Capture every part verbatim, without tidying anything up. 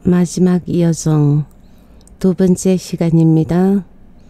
마지막 여정 두 번째 시간입니다.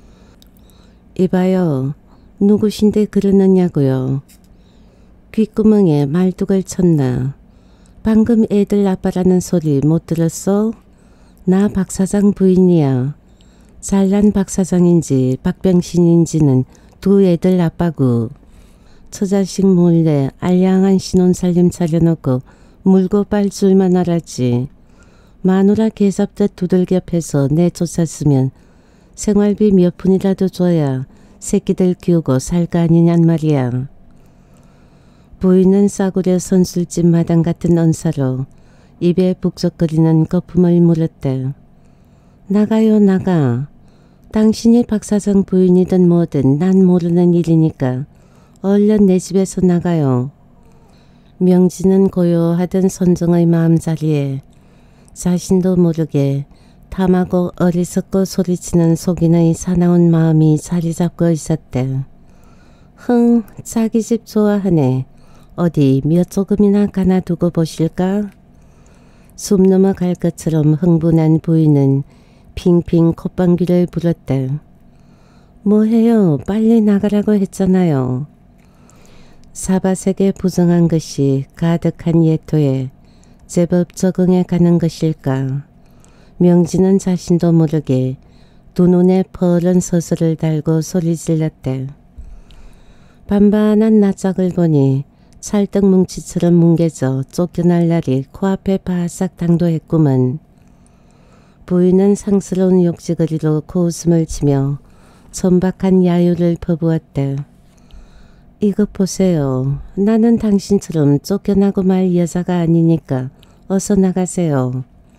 이봐요. 누구신데 그러느냐고요. 귓구멍에 말뚝을 쳤나. 방금 애들 아빠라는 소리 못 들었어? 나 박사장 부인이야. 잘난 박사장인지 박병신인지는 두 애들 아빠고. 처자식 몰래 알량한 신혼살림 차려놓고 물고 빨 줄만 알았지. 마누라 개잡듯 두들겨 패서 내쫓았으면 생활비 몇 푼이라도 줘야 새끼들 키우고 살 거 아니냔 말이야. 부인은 싸구려 선술집 마당 같은 언사로 입에 북적거리는 거품을 물었대. 나가요 나가. 당신이 박사장 부인이든 뭐든 난 모르는 일이니까 얼른 내 집에서 나가요. 명진은 고요하던 선정의 마음자리에 자신도 모르게 탐하고 어리석고 소리치는 속인의 사나운 마음이 자리 잡고 있었대. 흥, 자기 집 좋아하네. 어디 몇 조금이나 가놔두고 보실까? 숨 넘어갈 것처럼 흥분한 부인은 핑핑 콧방귀를 불었대. 뭐해요? 빨리 나가라고 했잖아요. 사바세계 부정한 것이 가득한 예토에 제법 적응해 가는 것일까. 명진은 자신도 모르게 두 눈에 퍼런 서슬을 달고 소리 질렀대. 반반한 낯짝을 보니 찰떡 뭉치처럼 뭉개져 쫓겨날 날이 코앞에 바싹 당도했구먼. 부인은 상스러운 욕지거리로 코웃음을 치며 천박한 야유를 퍼부었대. 이것 보세요. 나는 당신처럼 쫓겨나고 말 여자가 아니니까 어서 나가세요.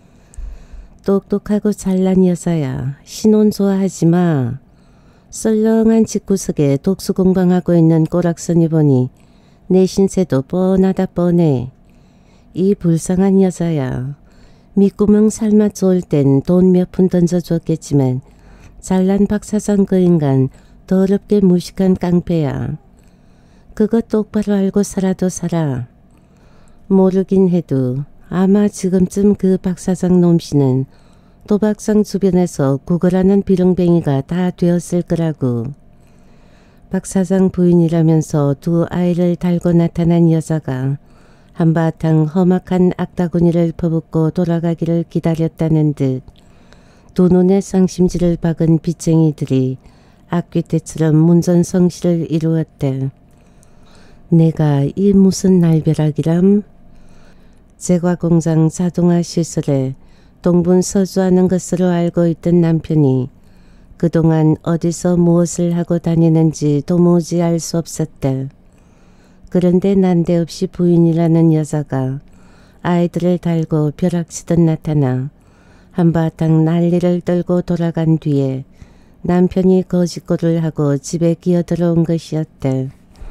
똑똑하고 잘난 여자야. 신혼 좋아하지 마. 썰렁한 집구석에 독수공방하고 있는 꼬락서니 보니 내 신세도 뻔하다 뻔해. 이 불쌍한 여자야. 밑구멍 삶아 좋을 땐 돈 몇 푼 던져줬겠지만 잘난 박사장 그 인간 더럽게 무식한 깡패야. 그거 똑바로 알고 살아도 살아. 모르긴 해도 아마 지금쯤 그 박사장 놈씨는 도박상 주변에서 구걸하는 비렁뱅이가 다 되었을 거라고. 박사장 부인이라면서 두 아이를 달고 나타난 여자가 한바탕 험악한 악다구니를 퍼붓고 돌아가기를 기다렸다는 듯 두 눈에 쌍심지를 박은 빚쟁이들이 악귀떼처럼 문전성시를 이루었대. 내가 이 무슨 날벼락이람? 제과공장 자동화 시설에 동분서주하는 것으로 알고 있던 남편이 그동안 어디서 무엇을 하고 다니는지 도무지 알 수 없었대. 그런데 난데없이 부인이라는 여자가 아이들을 달고 벼락치듯 나타나 한바탕 난리를 떨고 돌아간 뒤에 남편이 거짓골을 하고 집에 기어들어온 것이었대.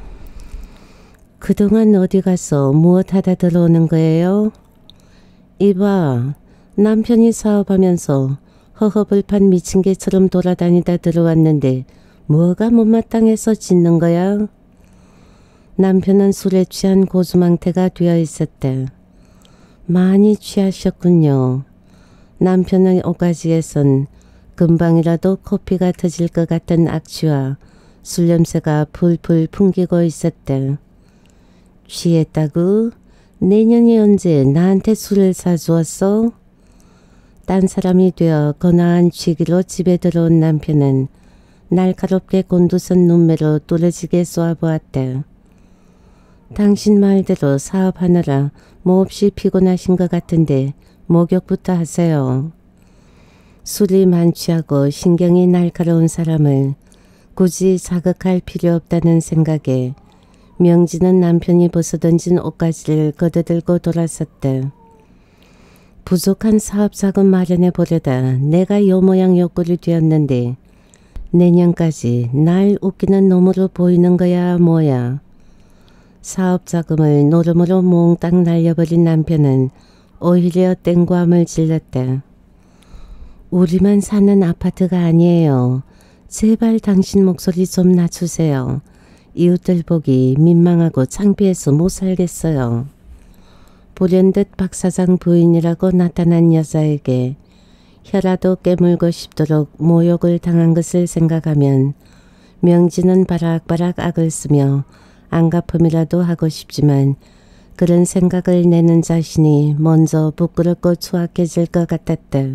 그동안 어디 가서 무엇 하다 들어오는 거예요? 이봐, 남편이 사업하면서 허허벌판 미친 개처럼 돌아다니다 들어왔는데 뭐가 못마땅해서 짖는 거야? 남편은 술에 취한 고주망태가 되어 있었대. 많이 취하셨군요. 남편의 옷가지에선 금방이라도 코피가 터질 것 같은 악취와 술 냄새가 풀풀 풍기고 있었대. 취했다고? 내년이 언제 나한테 술을 사주었어? 딴 사람이 되어 거나한 취기로 집에 들어온 남편은 날카롭게 곤두선 눈매로 뚫어지게 쏘아보았대. 당신 말대로 사업하느라 몹시 피곤하신 것 같은데 목욕부터 하세요. 술이 만취하고 신경이 날카로운 사람을 굳이 자극할 필요 없다는 생각에 명진은 남편이 벗어던진 옷가지를 걷어들고 돌아섰대. 부족한 사업자금 마련해 보려다 내가 요 모양 요 꼴이 되었는데 내년까지 날 웃기는 놈으로 보이는 거야 뭐야. 사업자금을 노름으로 몽땅 날려버린 남편은 오히려 땡과함을 질렀대. 우리만 사는 아파트가 아니에요. 제발 당신 목소리 좀 낮추세요. 이웃들 보기 민망하고 창피해서 못 살겠어요. 불현듯 박 사장 부인이라고 나타난 여자에게 혀라도 깨물고 싶도록 모욕을 당한 것을 생각하면 명진은 바락바락 악을 쓰며 안갚음이라도 하고 싶지만 그런 생각을 내는 자신이 먼저 부끄럽고 추악해질 것 같았다.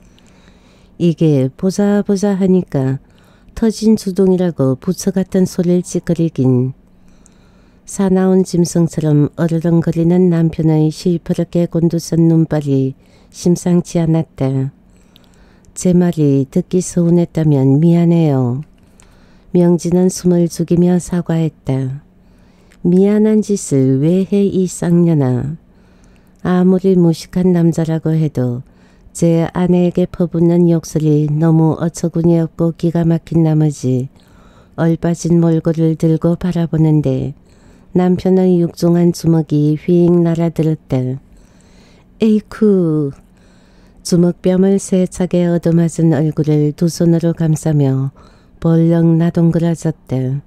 이게 보자 보자 하니까 터진 주둥이라고 부처같은 소리를 찌끄리긴. 사나운 짐승처럼 어르렁거리는 남편의 시퍼렇게 곤두선 눈발이 심상치 않았다. 제 말이 듣기 서운했다면 미안해요. 명진은 숨을 죽이며 사과했다. 미안한 짓을 왜 해 이 쌍년아. 아무리 무식한 남자라고 해도 제 아내에게 퍼붓는 욕설이 너무 어처구니 없고 기가 막힌 나머지 얼빠진 몰골을 들고 바라보는데 남편의 육중한 주먹이 휙 날아들었다. 에이쿠. 주먹뺨을 세차게 얻어맞은 얼굴을 두 손으로 감싸며 벌렁 나동그라졌다.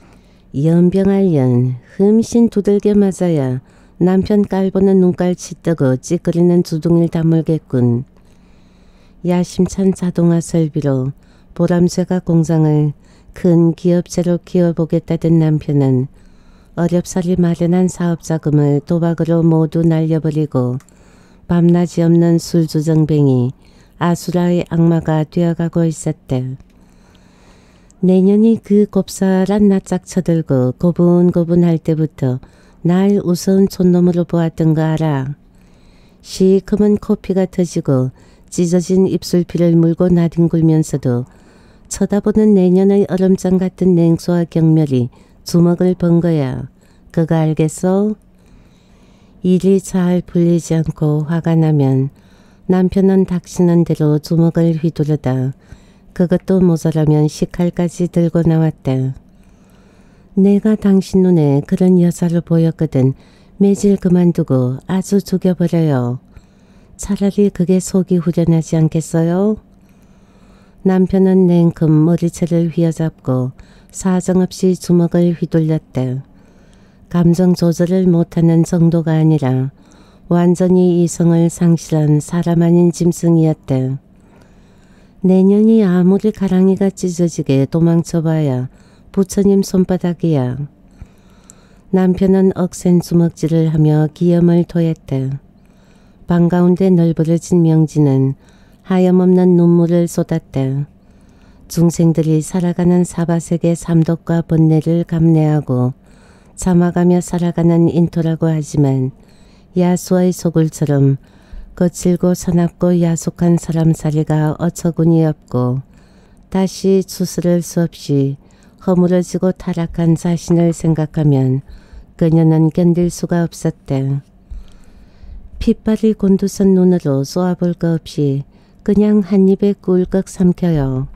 연병할년 흠씬 두들겨 맞아야 남편 깔보는 눈깔치 뜨고 찌끄리는 주둥이를 다물겠군. 야심찬 자동화 설비로 보람쇠가 공장을 큰 기업체로 키워보겠다던 남편은 어렵사리 마련한 사업자금을 도박으로 모두 날려버리고 밤낮이 없는 술주정뱅이 아수라의 악마가 되어가고 있었다. 내년이 그 곱살한 낯짝 쳐들고 고분고분할 때부터 날 우스운 촌놈으로 보았던 거 알아. 시커먼 코피가 터지고 찢어진 입술피를 물고 나뒹굴면서도 쳐다보는 내년의 얼음장 같은 냉소와 경멸이 주먹을 번 거야. 그거 알겠어? 일이 잘 풀리지 않고 화가 나면 남편은 닥치는 대로 주먹을 휘두르다 그것도 모자라면 식칼까지 들고 나왔다. 내가 당신 눈에 그런 여자로 보였거든. 매질 그만두고 아주 죽여버려요. 차라리 그게 속이 후련하지 않겠어요? 남편은 냉큼 머리채를 휘어잡고 사정없이 주먹을 휘둘렸다. 감정 조절을 못하는 정도가 아니라 완전히 이성을 상실한 사람 아닌 짐승이었다. 내년이 아무리 가랑이가 찢어지게 도망쳐봐야 부처님 손바닥이야. 남편은 억센 주먹질을 하며 기염을 토했다. 방 가운데 널브러진 명진은 하염없는 눈물을 쏟았다. 중생들이 살아가는 사바색의 삼독과 번뇌를 감내하고 참아가며 살아가는 인토라고 하지만 야수의 소굴처럼 거칠고 사납고 야속한 사람살이가 어처구니 없고 다시 추스를 수 없이 허물어지고 타락한 자신을 생각하면 그녀는 견딜 수가 없었다. 핏발이 곤두선 눈으로 쏘아볼 거 없이 그냥 한 입에 꿀꺽 삼켜요.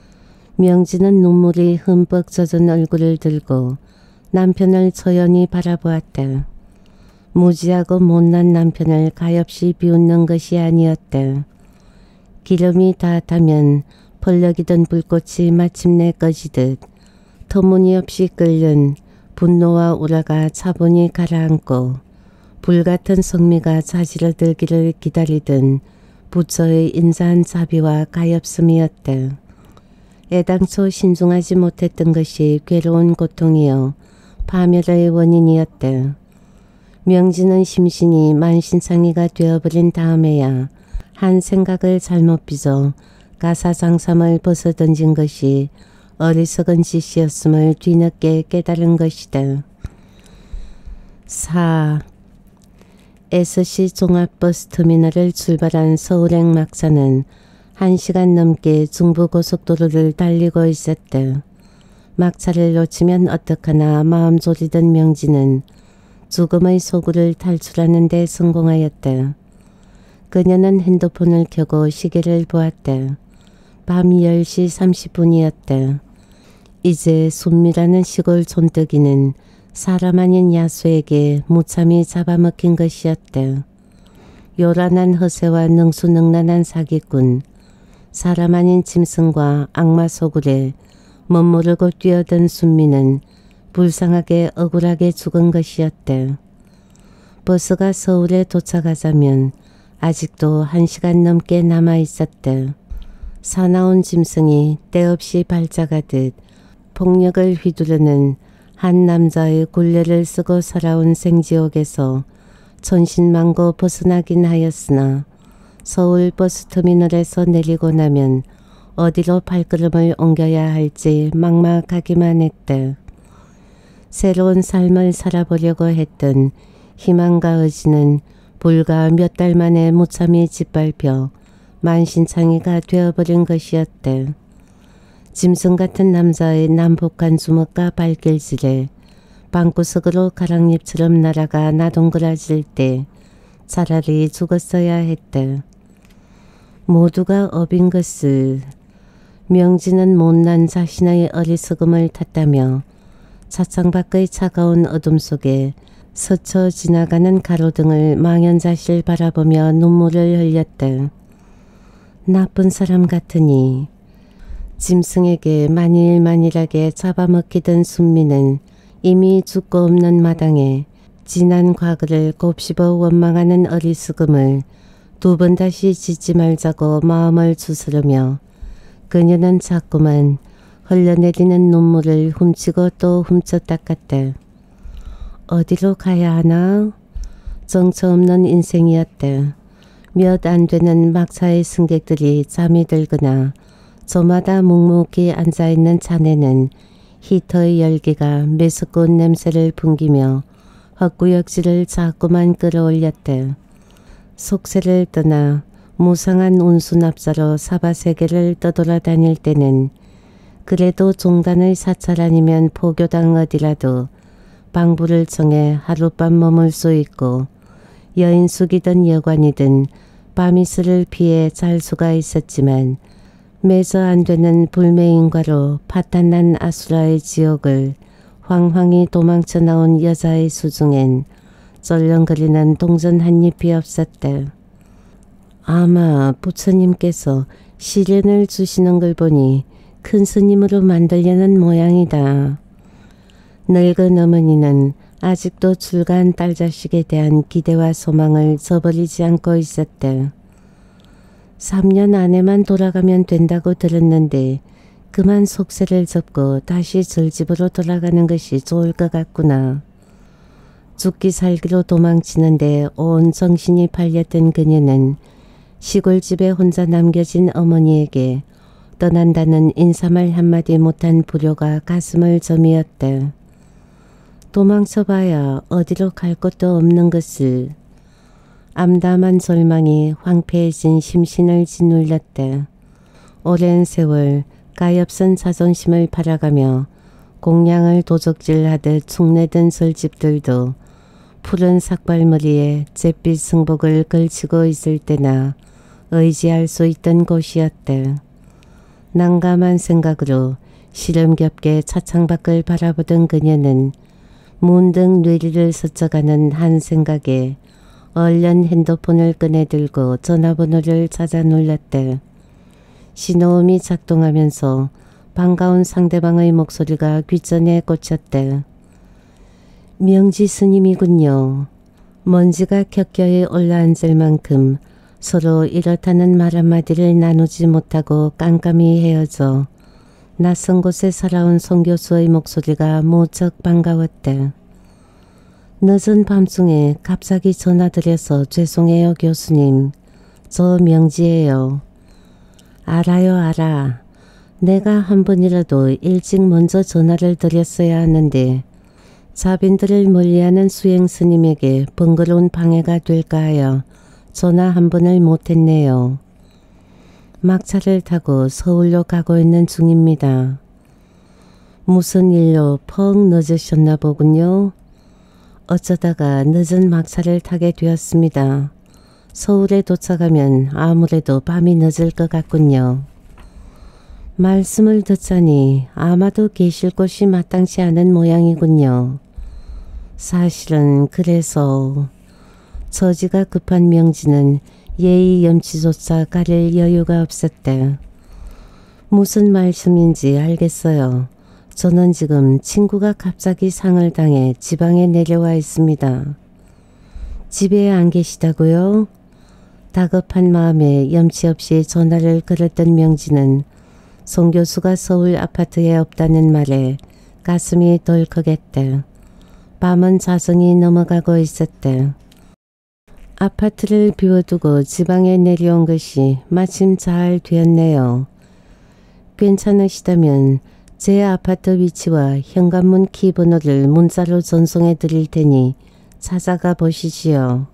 명진은 눈물이 흠뻑 젖은 얼굴을 들고 남편을 조연히 바라보았다. 무지하고 못난 남편을 가엾이 비웃는 것이 아니었다. 기름이 다 타면 펄럭이던 불꽃이 마침내 꺼지듯 터무니없이 끓는 분노와 우라가 차분히 가라앉고 불같은 성미가 자지러들기를 기다리던 부처의 인자한 자비와 가엾음이었다. 애당초 신중하지 못했던 것이 괴로운 고통이요 파멸의 원인이었다. 명진은 심신이 만신창이가 되어버린 다음에야 한 생각을 잘못 빚어 가사장삼을 벗어던진 것이 어리석은 짓이었음을 뒤늦게 깨달은 것이다. 사. 에스씨 종합버스터미널을 출발한 서울행 막차는 한 시간 넘게 중부고속도로를 달리고 있었다. 막차를 놓치면 어떡하나 마음 졸이던 명진은 죽음의 소굴을 탈출하는 데 성공하였다. 그녀는 핸드폰을 켜고 시계를 보았다. 밤 열 시 삼십 분이었다. 이제 순미라는 시골 촌뜨기는 사람 아닌 야수에게 무참히 잡아먹힌 것이었다. 요란한 허세와 능수능란한 사기꾼, 사람 아닌 짐승과 악마 소굴에 멋모르고 뛰어든 순미는 불쌍하게 억울하게 죽은 것이었다. 버스가 서울에 도착하자면 아직도 한 시간 넘게 남아 있었대. 사나운 짐승이 때없이 발작하듯 폭력을 휘두르는 한 남자의 굴레를 쓰고 살아온 생지옥에서 천신만고 벗어나긴 하였으나 서울 버스터미널에서 내리고 나면 어디로 발걸음을 옮겨야 할지 막막하기만 했대. 새로운 삶을 살아보려고 했던 희망과 의지는 불과 몇 달 만에 무참히 짓밟혀 만신창이가 되어버린 것이었대. 짐승 같은 남자의 난폭한 주먹과 발길질에 방구석으로 가랑잎처럼 날아가 나동그라질 때 차라리 죽었어야 했대. 모두가 업인 것을 명지는 못난 자신의 어리석음을 탓하며 차창 밖의 차가운 어둠 속에 스쳐 지나가는 가로등을 망연자실 바라보며 눈물을 흘렸대. 나쁜 사람 같으니. 짐승에게 만일만일하게 잡아먹히던 순미는 이미 죽고 없는 마당에 지난 과거를 곱씹어 원망하는 어리석음을 두 번 다시 짓지 말자고 마음을 추스르며 그녀는 자꾸만 흘러내리는 눈물을 훔치고 또 훔쳐 닦았대. 어디로 가야 하나? 정처 없는 인생이었대. 몇 안 되는 막차의 승객들이 잠이 들거나 저마다 묵묵히 앉아있는 잔에는 히터의 열기가 메스꽃 냄새를 풍기며 헛구역질을 자꾸만 끌어올렸대. 속세를 떠나 무상한 운수납사로 사바세계를 떠돌아다닐 때는 그래도 종단의 사찰 아니면 포교당 어디라도 방부를 정해 하룻밤 머물 수 있고 여인숙이든 여관이든 밤이슬을 피해 잘 수가 있었지만 매저 안 되는 불매인과로 파탄난 아수라의 지옥을 황황히 도망쳐 나온 여자의 수중엔 쩔렁거리는 동전 한 잎이 없었대. 아마 부처님께서 시련을 주시는 걸 보니 큰 스님으로 만들려는 모양이다. 늙은 어머니는 아직도 출가한 딸자식에 대한 기대와 소망을 저버리지 않고 있었대. 삼 년 안에만 돌아가면 된다고 들었는데 그만 속세를 접고 다시 절집으로 돌아가는 것이 좋을 것 같구나. 죽기 살기로 도망치는데 온 정신이 팔렸던 그녀는 시골집에 혼자 남겨진 어머니에게 떠난다는 인사말 한마디 못한 불효가 가슴을 저미었대. 도망쳐봐야 어디로 갈 곳도 없는 것을. 암담한 절망이 황폐해진 심신을 짓눌렸대. 오랜 세월 가엾은 자존심을 팔아가며 공양을 도적질하듯 축내던 설집들도 푸른 삭발머리에 잿빛 승복을 걸치고 있을 때나 의지할 수 있던 곳이었대. 난감한 생각으로 시름겹게 차창 밖을 바라보던 그녀는 문득 뇌리를 스쳐가는 한 생각에 얼른 핸드폰을 꺼내들고 전화번호를 찾아 눌렀대. 신호음이 작동하면서 반가운 상대방의 목소리가 귓전에 꽂혔대. 명지 스님이군요. 먼지가 켜켜이 올라앉을 만큼 서로 이렇다는 말 한마디를 나누지 못하고 깜깜이 헤어져 낯선 곳에 살아온 송 교수의 목소리가 무척 반가웠대. 늦은 밤중에 갑자기 전화드려서 죄송해요 교수님. 저 명지예요. 알아요 알아. 내가 한 번이라도 일찍 먼저 전화를 드렸어야 하는데 자빈들을 멀리하는 수행 스님에게 번거로운 방해가 될까 하여 전화 한 번을 못했네요. 막차를 타고 서울로 가고 있는 중입니다. 무슨 일로 펑 늦으셨나 보군요. 어쩌다가 늦은 막차를 타게 되었습니다. 서울에 도착하면 아무래도 밤이 늦을 것 같군요. 말씀을 듣자니 아마도 계실 곳이 마땅치 않은 모양이군요. 사실은 그래서 처지가 급한 명지는 예의 염치조차 가릴 여유가 없었대. 무슨 말씀인지 알겠어요. 저는 지금 친구가 갑자기 상을 당해 지방에 내려와 있습니다. 집에 안 계시다고요? 다급한 마음에 염치 없이 전화를 걸었던 명진은 송 교수가 서울 아파트에 없다는 말에 가슴이 덜컥했대. 밤은 자성이 넘어가고 있었대. 아파트를 비워두고 지방에 내려온 것이 마침 잘 되었네요. 괜찮으시다면 제 아파트 위치와 현관문 키번호를 문자로 전송해 드릴 테니 찾아가 보시지요.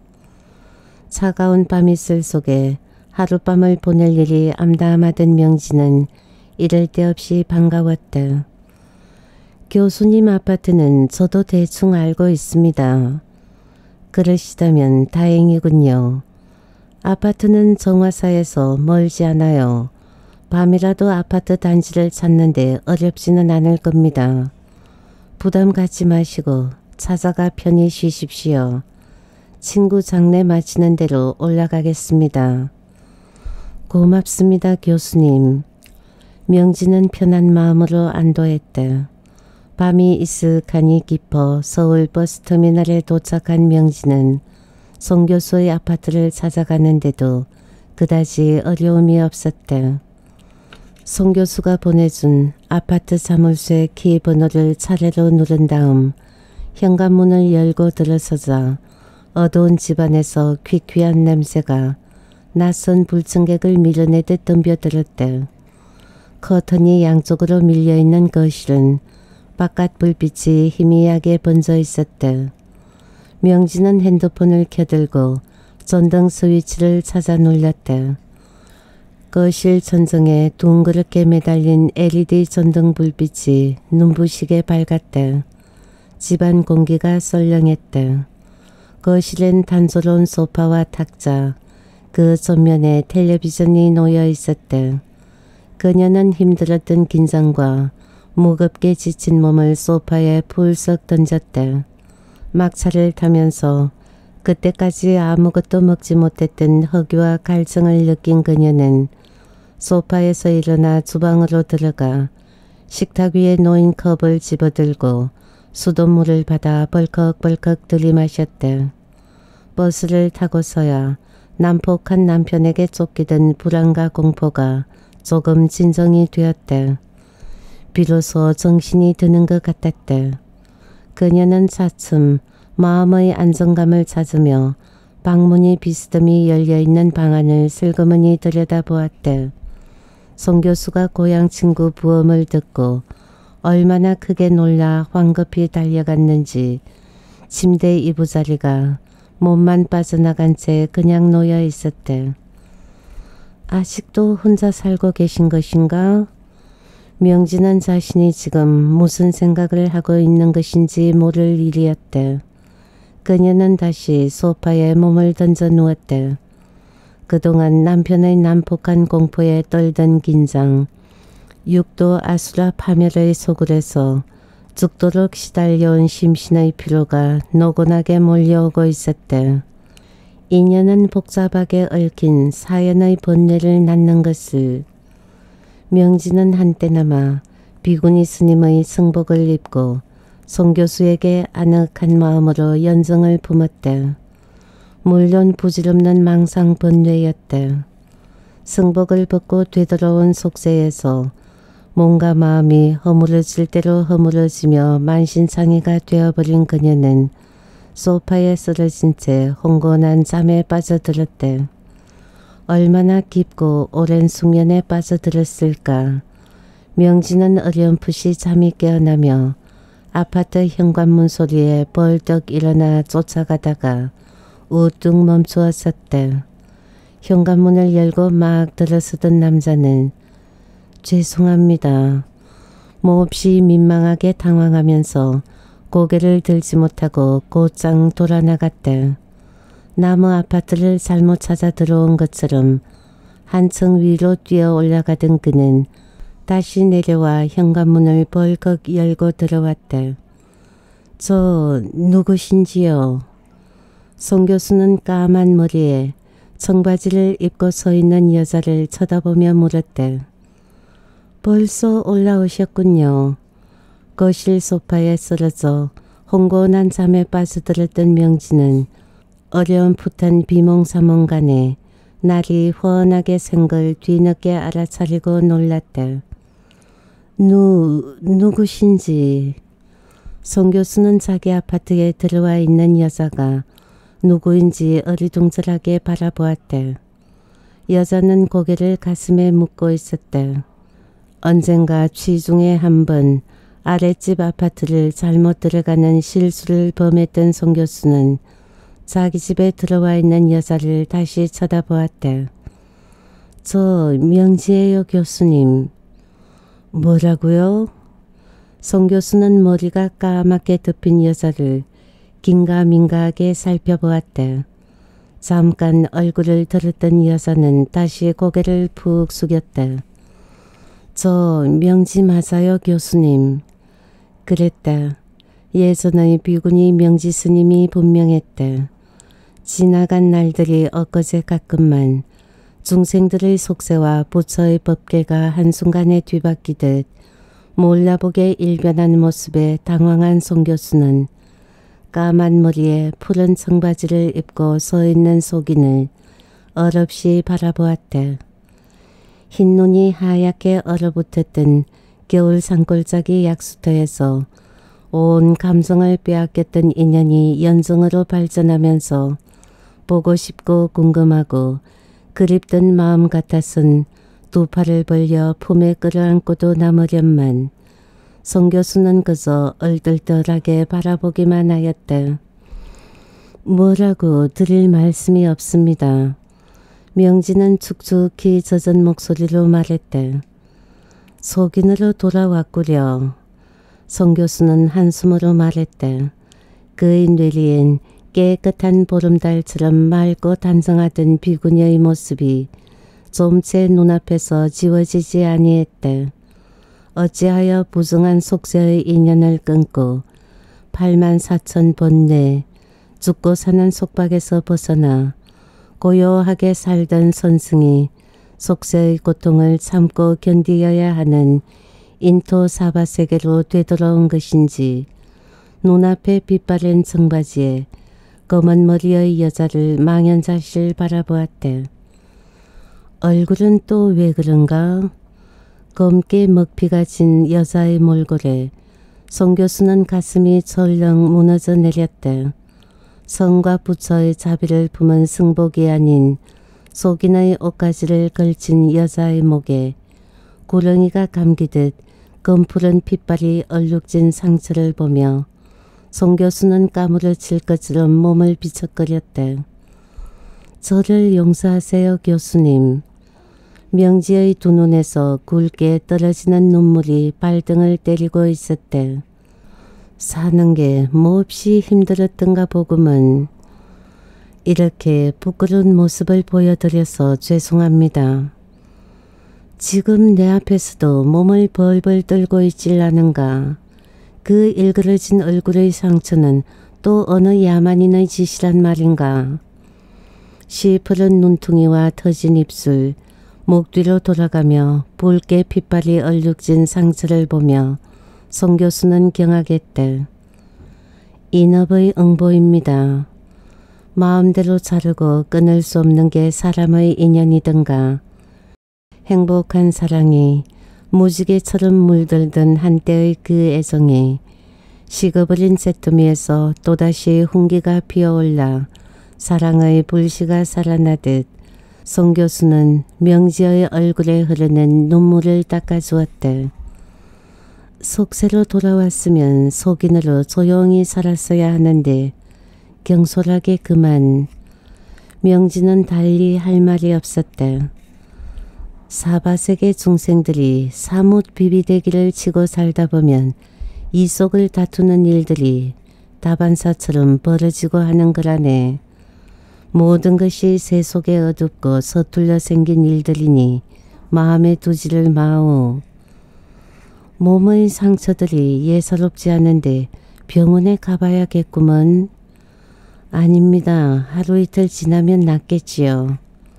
차가운 밤이슬 속에 하룻밤을 보낼 일이 암담하던 명진은 이럴 데 없이 반가웠다. 교수님 아파트는 저도 대충 알고 있습니다. 그러시다면 다행이군요. 아파트는 정화사에서 멀지 않아요. 밤이라도 아파트 단지를 찾는데 어렵지는 않을 겁니다. 부담 갖지 마시고 찾아가 편히 쉬십시오. 친구 장례 마치는 대로 올라가겠습니다. 고맙습니다, 교수님. 명진은 편한 마음으로 안도했다. 밤이 이슥하니 깊어 서울 버스터미널에 도착한 명진은 송 교수의 아파트를 찾아가는데도 그다지 어려움이 없었다. 송 교수가 보내준 아파트 사무소의 키번호를 차례로 누른 다음 현관문을 열고 들어서자 어두운 집안에서 퀴퀴한 냄새가 낯선 불청객을 밀어내듯 덤벼들었다. 커튼이 양쪽으로 밀려있는 거실은 바깥 불빛이 희미하게 번져 있었다. 명진은 핸드폰을 켜들고 전등 스위치를 찾아 눌렀다. 거실 천정에 둥그렇게 매달린 엘이디 전등 불빛이 눈부시게 밝았다. 집안 공기가 썰렁했다. 거실엔 단조로운 소파와 탁자, 그 전면에 텔레비전이 놓여 있었다. 그녀는 힘들었던 긴장과 무겁게 지친 몸을 소파에 풀썩 던졌다. 막차를 타면서 그때까지 아무것도 먹지 못했던 허기와 갈증을 느낀 그녀는 소파에서 일어나 주방으로 들어가 식탁 위에 놓인 컵을 집어들고 수돗물을 받아 벌컥벌컥 들이마셨다. 버스를 타고서야 난폭한 남편에게 쫓기던 불안과 공포가 조금 진정이 되었다. 비로소 정신이 드는 것 같았다. 그녀는 차츰 마음의 안정감을 찾으며 방문이 비스듬히 열려있는 방 안을 슬그머니 들여다보았다. 송 교수가 고향 친구 부엄을 듣고 얼마나 크게 놀라 황급히 달려갔는지 침대 이부자리가 몸만 빠져나간 채 그냥 놓여 있었대. 아직도 혼자 살고 계신 것인가? 명진은 자신이 지금 무슨 생각을 하고 있는 것인지 모를 일이었대. 그녀는 다시 소파에 몸을 던져 누웠대. 그동안 남편의 난폭한 공포에 떨던 긴장, 육도 아수라 파멸의 소굴에서 죽도록 시달려온 심신의 피로가 노곤하게 몰려오고 있었대. 인연은 복잡하게 얽힌 사연의 본뇌를 낳는 것을 명진은 한때나마 비구니 스님의 승복을 입고 송 교수에게 아늑한 마음으로 연정을 품었대. 물론 부질없는 망상 번뇌였대. 승복을 벗고 되돌아온 속세에서 몸과 마음이 허물어질 대로 허물어지며 만신창이가 되어버린 그녀는 소파에 쓰러진 채 홍곤한 잠에 빠져들었대. 얼마나 깊고 오랜 숙면에 빠져들었을까. 명진은 어렴풋이 잠이 깨어나며 아파트 현관문 소리에 벌떡 일어나 쫓아가다가 우뚝 멈추었었대. 현관문을 열고 막 들어서던 남자는 죄송합니다. 몹시 민망하게 당황하면서 고개를 들지 못하고 곧장 돌아나갔대. 나무 아파트를 잘못 찾아 들어온 것처럼 한층 위로 뛰어 올라가던 그는 다시 내려와 현관문을 벌컥 열고 들어왔대. 저 누구신지요? 송 교수는 까만 머리에 청바지를 입고 서 있는 여자를 쳐다보며 물었대. 벌써 올라오셨군요. 거실 소파에 쓰러져 홍곤한 잠에 빠져들었던 명진은 어렴풋한 비몽사몽간에 날이 훤하게 센 걸 뒤늦게 알아차리고 놀랐다. 누, 누구신지. 송 교수는 자기 아파트에 들어와 있는 여자가 누구인지 어리둥절하게 바라보았다. 여자는 고개를 가슴에 묻고 있었다. 언젠가 취중에 한 번 아랫집 아파트를 잘못 들어가는 실수를 범했던 송 교수는 자기 집에 들어와 있는 여자를 다시 쳐다보았다. 저 명지예요, 교수님. 뭐라고요? 송 교수는 머리가 까맣게 덮인 여자를 긴가민가하게 살펴보았다. 잠깐 얼굴을 들었던 여자는 다시 고개를 푹 숙였다. 저 명지 맞아요, 교수님. 그랬다. 예전의 비구니 명지 스님이 분명했다. 지나간 날들이 엊그제 같건만 중생들의 속세와 부처의 법계가 한순간에 뒤바뀌듯 몰라보게 일변한 모습에 당황한 송 교수는 까만 머리에 푸른 청바지를 입고 서 있는 속인을 얼없이 바라보았다. 흰 눈이 하얗게 얼어붙었던 겨울 산골짜기 약수터에서 온 감성을 빼앗겼던 인연이 연정으로 발전하면서 보고 싶고 궁금하고 그립던 마음 같아선 두 팔을 벌려 품에 끌어안고도 남으련만 송 교수는 그저 얼떨떨하게 바라보기만 하였다. 뭐라고 드릴 말씀이 없습니다. 명지는 축축히 젖은 목소리로 말했다. 속인으로 돌아왔구려. 송 교수는 한숨으로 말했다. 그의 뇌리엔 깨끗한 보름달처럼 맑고 단정하던 비구니의 모습이 좀 제 눈앞에서 지워지지 아니했다. 어찌하여 부정한 속세의 인연을 끊고 팔만 사천 번뇌 죽고 사는 속박에서 벗어나 고요하게 살던 선승이 속세의 고통을 참고 견디어야 하는 인토 사바세계로 되돌아온 것인지 눈앞에 빛바랜 청바지에 검은 머리의 여자를 망연자실 바라보았다. 얼굴은 또 왜 그런가? 검게 먹피가 진 여자의 몰골에 송 교수는 가슴이 철렁 무너져 내렸다. 성과 부처의 자비를 품은 승복이 아닌 속인의 옷가지를 걸친 여자의 목에 구렁이가 감기듯 검푸른 핏발이 얼룩진 상처를 보며 송 교수는 까무러칠 것처럼 몸을 비척거렸다. 저를 용서하세요, 교수님. 명지의 두 눈에서 굵게 떨어지는 눈물이 발등을 때리고 있었대. 사는 게 몹시 힘들었던가 보구먼. 이렇게 부끄러운 모습을 보여드려서 죄송합니다. 지금 내 앞에서도 몸을 벌벌 떨고 있질 않은가. 그 일그러진 얼굴의 상처는 또 어느 야만인의 짓이란 말인가. 시퍼런 눈퉁이와 터진 입술, 목 뒤로 돌아가며 붉게 핏발이 얼룩진 상처를 보며 송 교수는 경악했다. 인업의 응보입니다. 마음대로 자르고 끊을 수 없는 게 사람의 인연이던가. 행복한 사랑이 무지개처럼 물들던 한때의 그 애정이 식어버린 잿더미에서 또다시 훈기가 피어올라 사랑의 불씨가 살아나듯 송 교수는 명지의 얼굴에 흐르는 눈물을 닦아주었다. 속세로 돌아왔으면 속인으로 조용히 살았어야 하는데 경솔하게 그만. 명지는 달리 할 말이 없었다. 사바세계 중생들이 사뭇 비비대기를 치고 살다 보면 이 속을 다투는 일들이 다반사처럼 벌어지고 하는 거라네. 모든 것이 세속에 어둡고 서툴러 생긴 일들이니 마음에 두지를 마오. 몸의 상처들이 예사롭지 않은데 병원에 가봐야겠구먼. 아닙니다. 하루 이틀 지나면 낫겠지요.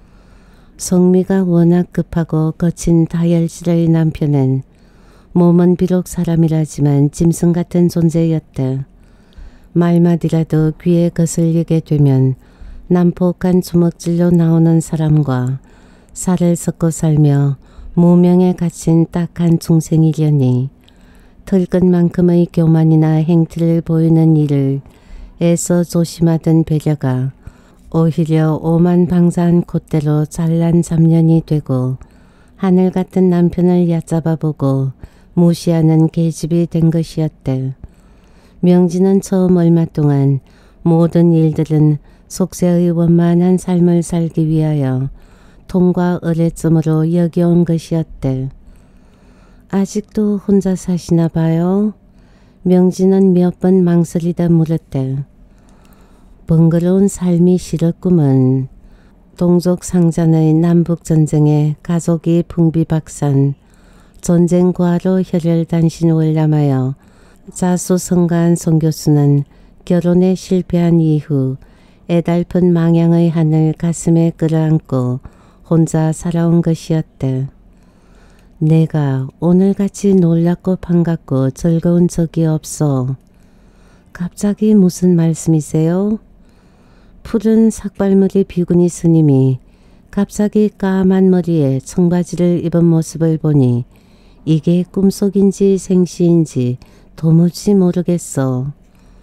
성미가 워낙 급하고 거친 다혈질의 남편은 몸은 비록 사람이라지만 짐승 같은 존재였다. 말마디라도 귀에 거슬리게 되면 난폭한 주먹질로 나오는 사람과 살을 섞고 살며 무명에 갇힌 딱한 중생이려니 털끝만큼의 교만이나 행태를 보이는 일을 애써 조심하던 배려가 오히려 오만방자한 콧대로 잘난 잡년이 되고 하늘 같은 남편을 얕잡아보고 무시하는 계집이 된 것이었대. 명진은 처음 얼마 동안 모든 일들은 속세의 원만한 삶을 살기 위하여 통과 의뢰쯤으로 여겨온 것이었대. 아직도 혼자 사시나 봐요? 명진은 몇 번 망설이다 물었대. 번거로운 삶이 싫었구먼. 동족상잔의 남북전쟁에 가족이 풍비박산, 전쟁과로 혈혈단신 월남하여 자수성가한 송 교수는 결혼에 실패한 이후 애달픈 망양의 한을 가슴에 끌어안고 혼자 살아온 것이었대. 내가 오늘같이 놀랍고 반갑고 즐거운 적이 없어. 갑자기 무슨 말씀이세요? 푸른 삭발머리 비구니 스님이 갑자기 까만 머리에 청바지를 입은 모습을 보니 이게 꿈속인지 생시인지 도무지 모르겠어.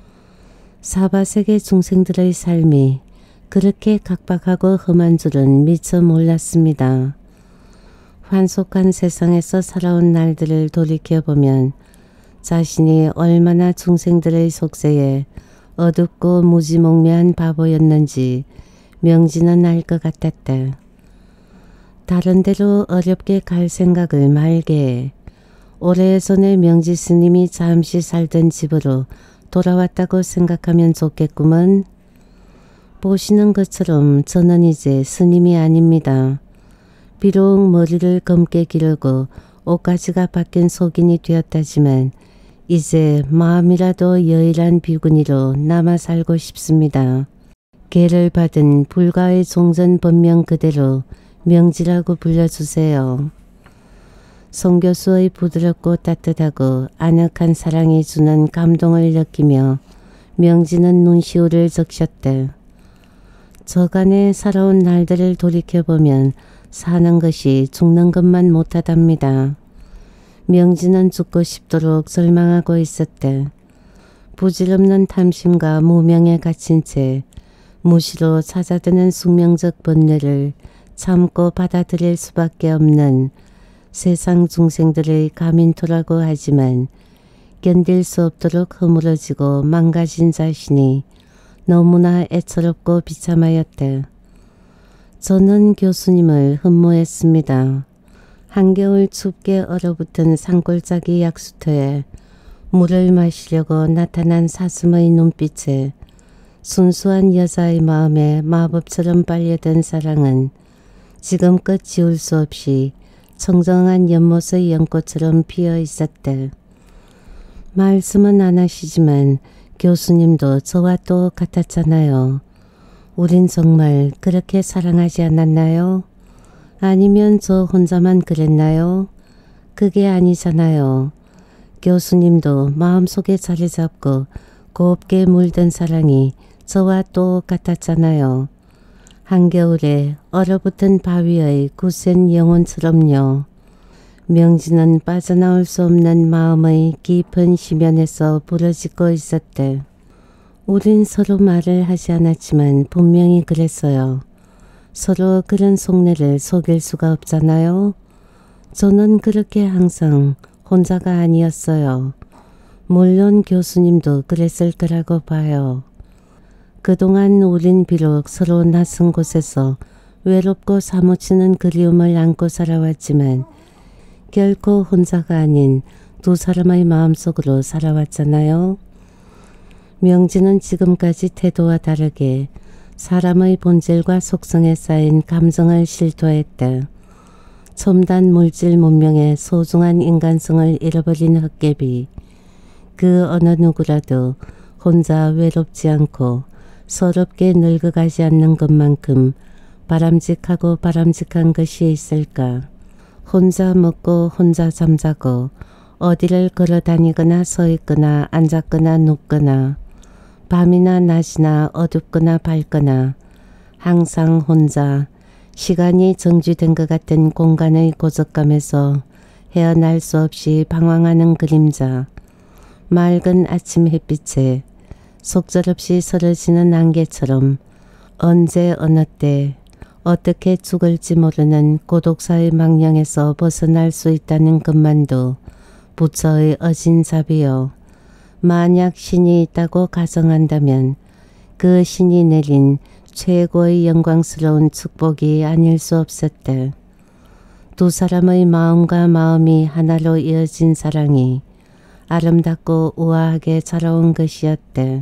사바세계 중생들의 삶이 그렇게 각박하고 험한 줄은 미처 몰랐습니다. 환속한 세상에서 살아온 날들을 돌이켜보면 자신이 얼마나 중생들의 속세에 어둡고 무지몽매한 바보였는지 명진은 알 것 같았다. 다른 데로 어렵게 갈 생각을 말게. 오래전에 명지 스님이 잠시 살던 집으로 돌아왔다고 생각하면 좋겠구먼. 보시는 것처럼 저는 이제 스님이 아닙니다. 비록 머리를 검게 기르고 옷가지가 바뀐 속인이 되었다지만 이제 마음이라도 여일한 비구니로 남아 살고 싶습니다. 계를 받은 불가의 종전 본명 그대로 명지라고 불러주세요. 송 교수의 부드럽고 따뜻하고 아늑한 사랑이 주는 감동을 느끼며 명지는 눈시울을 적셨대. 저간의 살아온 날들을 돌이켜보면 사는 것이 죽는 것만 못하답니다. 명진은 죽고 싶도록 절망하고 있었대. 부질없는 탐심과 무명에 갇힌 채 무시로 찾아드는 숙명적 번뇌를 참고 받아들일 수밖에 없는 세상 중생들의 가민토라고 하지만 견딜 수 없도록 허물어지고 망가진 자신이 너무나 애처롭고 비참하였대. 저는 교수님을 흠모했습니다. 한겨울 춥게 얼어붙은 산골짜기 약수터에 물을 마시려고 나타난 사슴의 눈빛에 순수한 여자의 마음에 마법처럼 빨려든 사랑은 지금껏 지울 수 없이 청정한 연못의 연꽃처럼 피어 있었대. 말씀은 안 하시지만 교수님도 저와 똑같았잖아요. 우린 정말 그렇게 사랑하지 않았나요? 아니면 저 혼자만 그랬나요? 그게 아니잖아요. 교수님도 마음속에 자리 잡고 곱게 물든 사랑이 저와 똑같았잖아요. 한겨울에 얼어붙은 바위의 굳센 영혼처럼요. 명진은 빠져나올 수 없는 마음의 깊은 심연에서 부러지고 있었대. 우린 서로 말을 하지 않았지만 분명히 그랬어요. 서로 그런 속내를 속일 수가 없잖아요. 저는 그렇게 항상 혼자가 아니었어요. 물론 교수님도 그랬을 거라고 봐요. 그동안 우린 비록 서로 낯선 곳에서 외롭고 사무치는 그리움을 안고 살아왔지만 결코 혼자가 아닌 두 사람의 마음속으로 살아왔잖아요. 명진은 지금까지 태도와 다르게 사람의 본질과 속성에 쌓인 감정을 실토했다. 첨단 물질 문명의 소중한 인간성을 잃어버린 헛개비. 그 어느 누구라도 혼자 외롭지 않고 서럽게 늙어가지 않는 것만큼 바람직하고 바람직한 것이 있을까. 혼자 먹고 혼자 잠자고 어디를 걸어 다니거나 서 있거나 앉았거나 눕거나 밤이나 낮이나 어둡거나 밝거나 항상 혼자 시간이 정지된 것 같은 공간의 고적감에서 헤어날 수 없이 방황하는 그림자. 맑은 아침 햇빛에 속절없이 서러지는 안개처럼 언제 어느 때 어떻게 죽을지 모르는 고독사의 망령에서 벗어날 수 있다는 것만도 부처의 어진잡이요. 만약 신이 있다고 가정한다면 그 신이 내린 최고의 영광스러운 축복이 아닐 수 없었대. 두 사람의 마음과 마음이 하나로 이어진 사랑이 아름답고 우아하게 자라온 것이었대.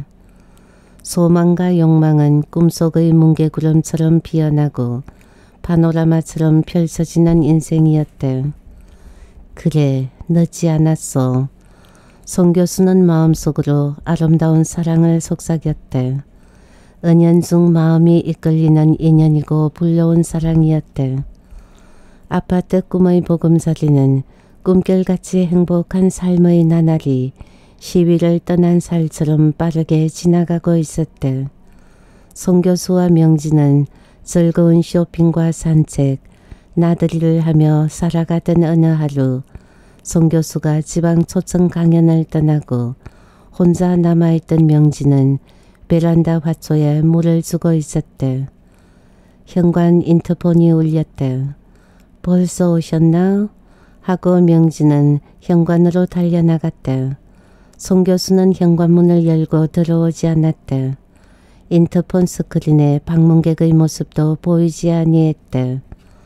소망과 욕망은 꿈속의 뭉게구름처럼 피어나고 파노라마처럼 펼쳐지는 인생이었대. 그래, 늦지 않았어. 송 교수는 마음속으로 아름다운 사랑을 속삭였대. 은연중 마음이 이끌리는 인연이고 불려온 사랑이었대. 아파트 꿈의 보금자리는 꿈결같이 행복한 삶의 나날이 시위를 떠난 살처럼 빠르게 지나가고 있었대. 송 교수와 명진은 즐거운 쇼핑과 산책, 나들이를 하며 살아가던 어느 하루 송 교수가 지방 초청 강연을 떠나고 혼자 남아있던 명진은 베란다 화초에 물을 주고 있었대. 현관 인터폰이 울렸대. 벌써 오셨나? 하고 명진은 현관으로 달려나갔대. 송 교수는 현관문을 열고 들어오지 않았대. 인터폰 스크린에 방문객의 모습도 보이지 아니했대.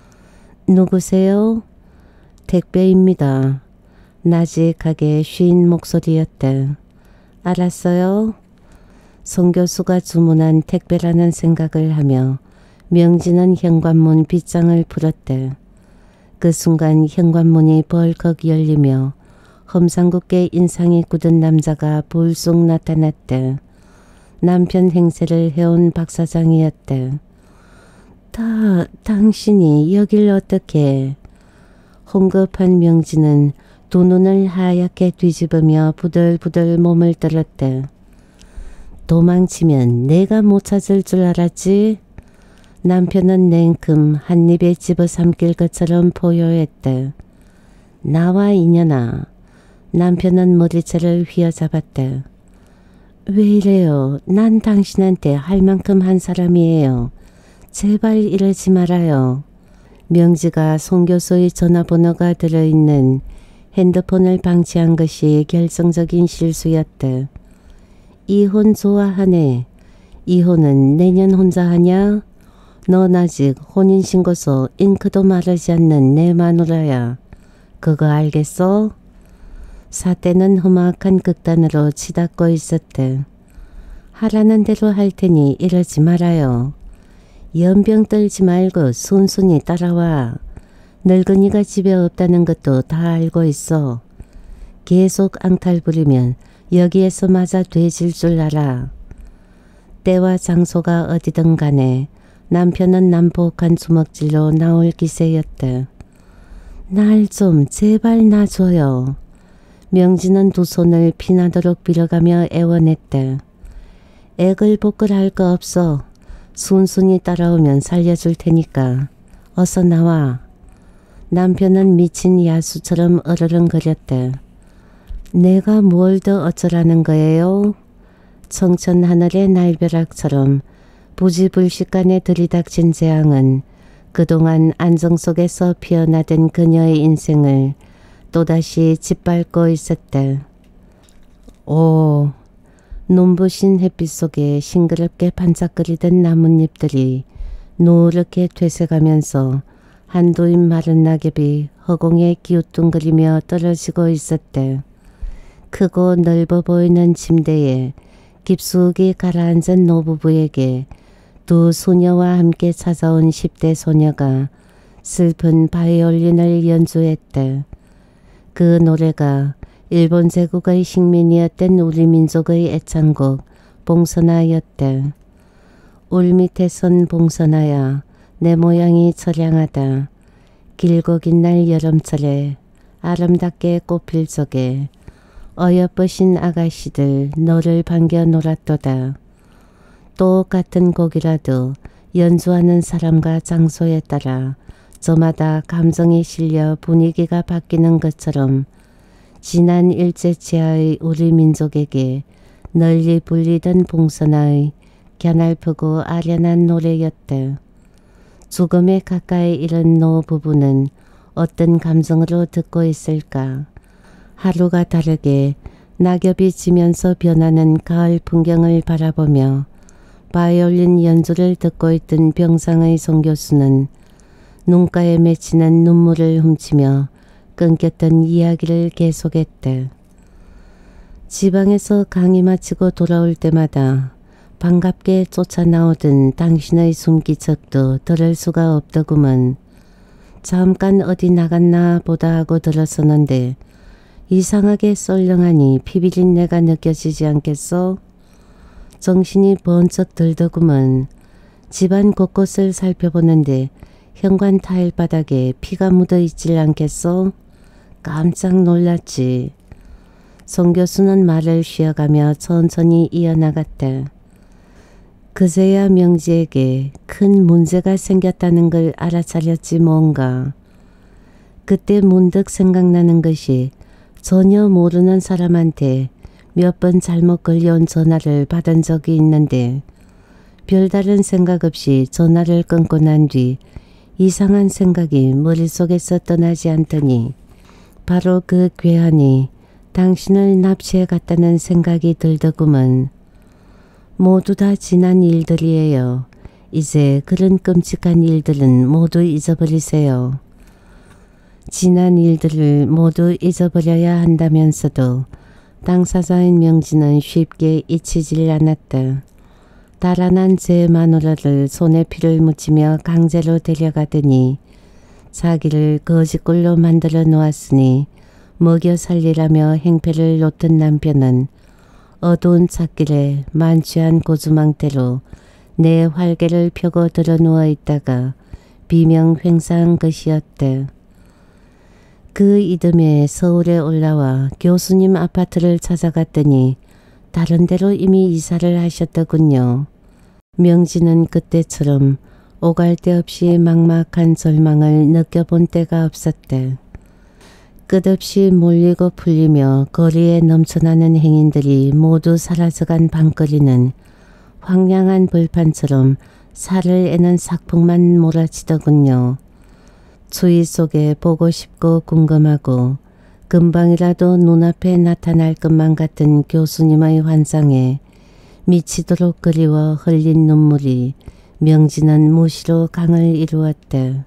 누구세요? 택배입니다. 나직하게 쉰 목소리였대. 알았어요. 송 교수가 주문한 택배라는 생각을 하며 명진은 현관문 빗장을 풀었대. 그 순간 현관문이 벌컥 열리며 험상궂게 인상이 굳은 남자가 불쑥 나타났대. 남편 행세를 해온 박사장이었대. 다 당신이 여길 어떻게? 홍급한 명진은 두 눈을 하얗게 뒤집으며 부들부들 몸을 떨었대. 도망치면 내가 못 찾을 줄 알았지? 남편은 냉큼 한 입에 집어삼킬 것처럼 포효했대. 나와 이년아. 남편은 머리채를 휘어잡았대. 왜 이래요? 난 당신한테 할 만큼 한 사람이에요. 제발 이러지 말아요. 명지가 송 교수의 전화번호가 들어있는 핸드폰을 방치한 것이 결정적인 실수였대. 이혼 좋아하네. 이혼은 내년 혼자 하냐? 넌 아직 혼인신고서 잉크도 마르지 않는 내 마누라야. 그거 알겠어? 사태는 험악한 극단으로 치닫고 있었대. 하라는 대로 할 테니 이러지 말아요. 연병 떨지 말고 순순히 따라와. 늙은이가 집에 없다는 것도 다 알고 있어. 계속 앙탈 부리면 여기에서 맞아 돼질 줄 알아. 때와 장소가 어디든 간에 남편은 난폭한 주먹질로 나올 기세였대. 날 좀 제발 놔줘요. 명진은 두 손을 피나도록 빌어가며 애원했대. 애글복글 할 거 없어. 순순히 따라오면 살려줄 테니까. 어서 나와. 남편은 미친 야수처럼 으르렁거렸대. 내가 뭘 더 어쩌라는 거예요? 청천 하늘의 날벼락처럼 부지불식간에 들이닥친 재앙은 그동안 안정 속에서 피어나던 그녀의 인생을 또다시 짓밟고 있었대. 오, 눈부신 햇빛 속에 싱그럽게 반짝거리던 나뭇잎들이 노랗게 퇴색하면서 한두 입 마른 낙엽이 허공에 기우뚱거리며 떨어지고 있었대. 크고 넓어 보이는 침대에 깊숙이 가라앉은 노부부에게 두 소녀와 함께 찾아온 십 대 소녀가 슬픈 바이올린을 연주했대. 그 노래가 일본 제국의 식민이었던 우리 민족의 애창곡 봉선화였대. 울 밑에 선 봉선화야, 내 모양이 처량하다. 길고 긴 날 여름철에 아름답게 꽃필 적에 어여쁘신 아가씨들 너를 반겨 놀았도다. 똑같은 곡이라도 연주하는 사람과 장소에 따라 저마다 감정이 실려 분위기가 바뀌는 것처럼 지난 일제치하의 우리 민족에게 널리 불리던 봉선화의 갸냘프고 아련한 노래였다. 죽음에 가까이 이른 노 부부는 어떤 감정으로 듣고 있을까. 하루가 다르게 낙엽이 지면서 변하는 가을 풍경을 바라보며 바이올린 연주를 듣고 있던 병상의 송 교수는 눈가에 맺히는 눈물을 훔치며 끊겼던 이야기를 계속했다. 지방에서 강의 마치고 돌아올 때마다 반갑게 쫓아나오던 당신의 숨기척도 들을 수가 없더구먼. 잠깐 어디 나갔나 보다 하고 들어서는데 이상하게 썰렁하니 피비린내가 느껴지지 않겠소? 정신이 번쩍 들더구먼. 집안 곳곳을 살펴보는데 현관 타일 바닥에 피가 묻어 있질 않겠소? 깜짝 놀랐지. 송 교수는 말을 쉬어가며 천천히 이어나갔다. 그제야 명지에게 큰 문제가 생겼다는 걸 알아차렸지 뭔가. 그때 문득 생각나는 것이 전혀 모르는 사람한테 몇 번 잘못 걸려온 전화를 받은 적이 있는데 별다른 생각 없이 전화를 끊고 난 뒤 이상한 생각이 머릿속에서 떠나지 않더니 바로 그 괴한이 당신을 납치해 갔다는 생각이 들더구먼. 모두 다 지난 일들이에요. 이제 그런 끔찍한 일들은 모두 잊어버리세요. 지난 일들을 모두 잊어버려야 한다면서도 당사자인 명진은 쉽게 잊히질 않았다. 달아난 제 마누라를 손에 피를 묻히며 강제로 데려가더니 자기를 거지꼴로 만들어 놓았으니 먹여 살리라며 행패를 놓던 남편은 어두운 찻길에 만취한 고주망태로 내 활개를 펴고 들어 누워 있다가 비명 횡사한 것이었다. 그 이듬해 서울에 올라와 교수님 아파트를 찾아갔더니 다른 데로 이미 이사를 하셨더군요. 명진은 그때처럼 오갈 데 없이 막막한 절망을 느껴본 때가 없었다. 끝없이 몰리고 풀리며 거리에 넘쳐나는 행인들이 모두 사라져간 밤거리는 황량한 벌판처럼 살을 애는 삭풍만 몰아치더군요. 추위 속에 보고 싶고 궁금하고 금방이라도 눈앞에 나타날 것만 같은 교수님의 환상에 미치도록 그리워 흘린 눈물이 명진은 무시로 강을 이루었다.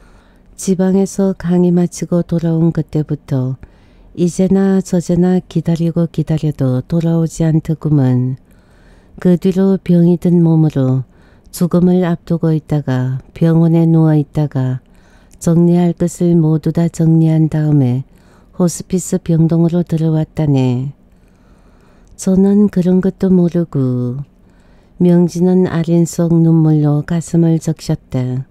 지방에서 강의 마치고 돌아온 그때부터 이제나 저제나 기다리고 기다려도 돌아오지 않더구먼. 그 뒤로 병이 든 몸으로 죽음을 앞두고 있다가 병원에 누워 있다가 정리할 것을 모두 다 정리한 다음에 호스피스 병동으로 들어왔다네. 저는 그런 것도 모르고. 명진은 아린 속 눈물로 가슴을 적셨다.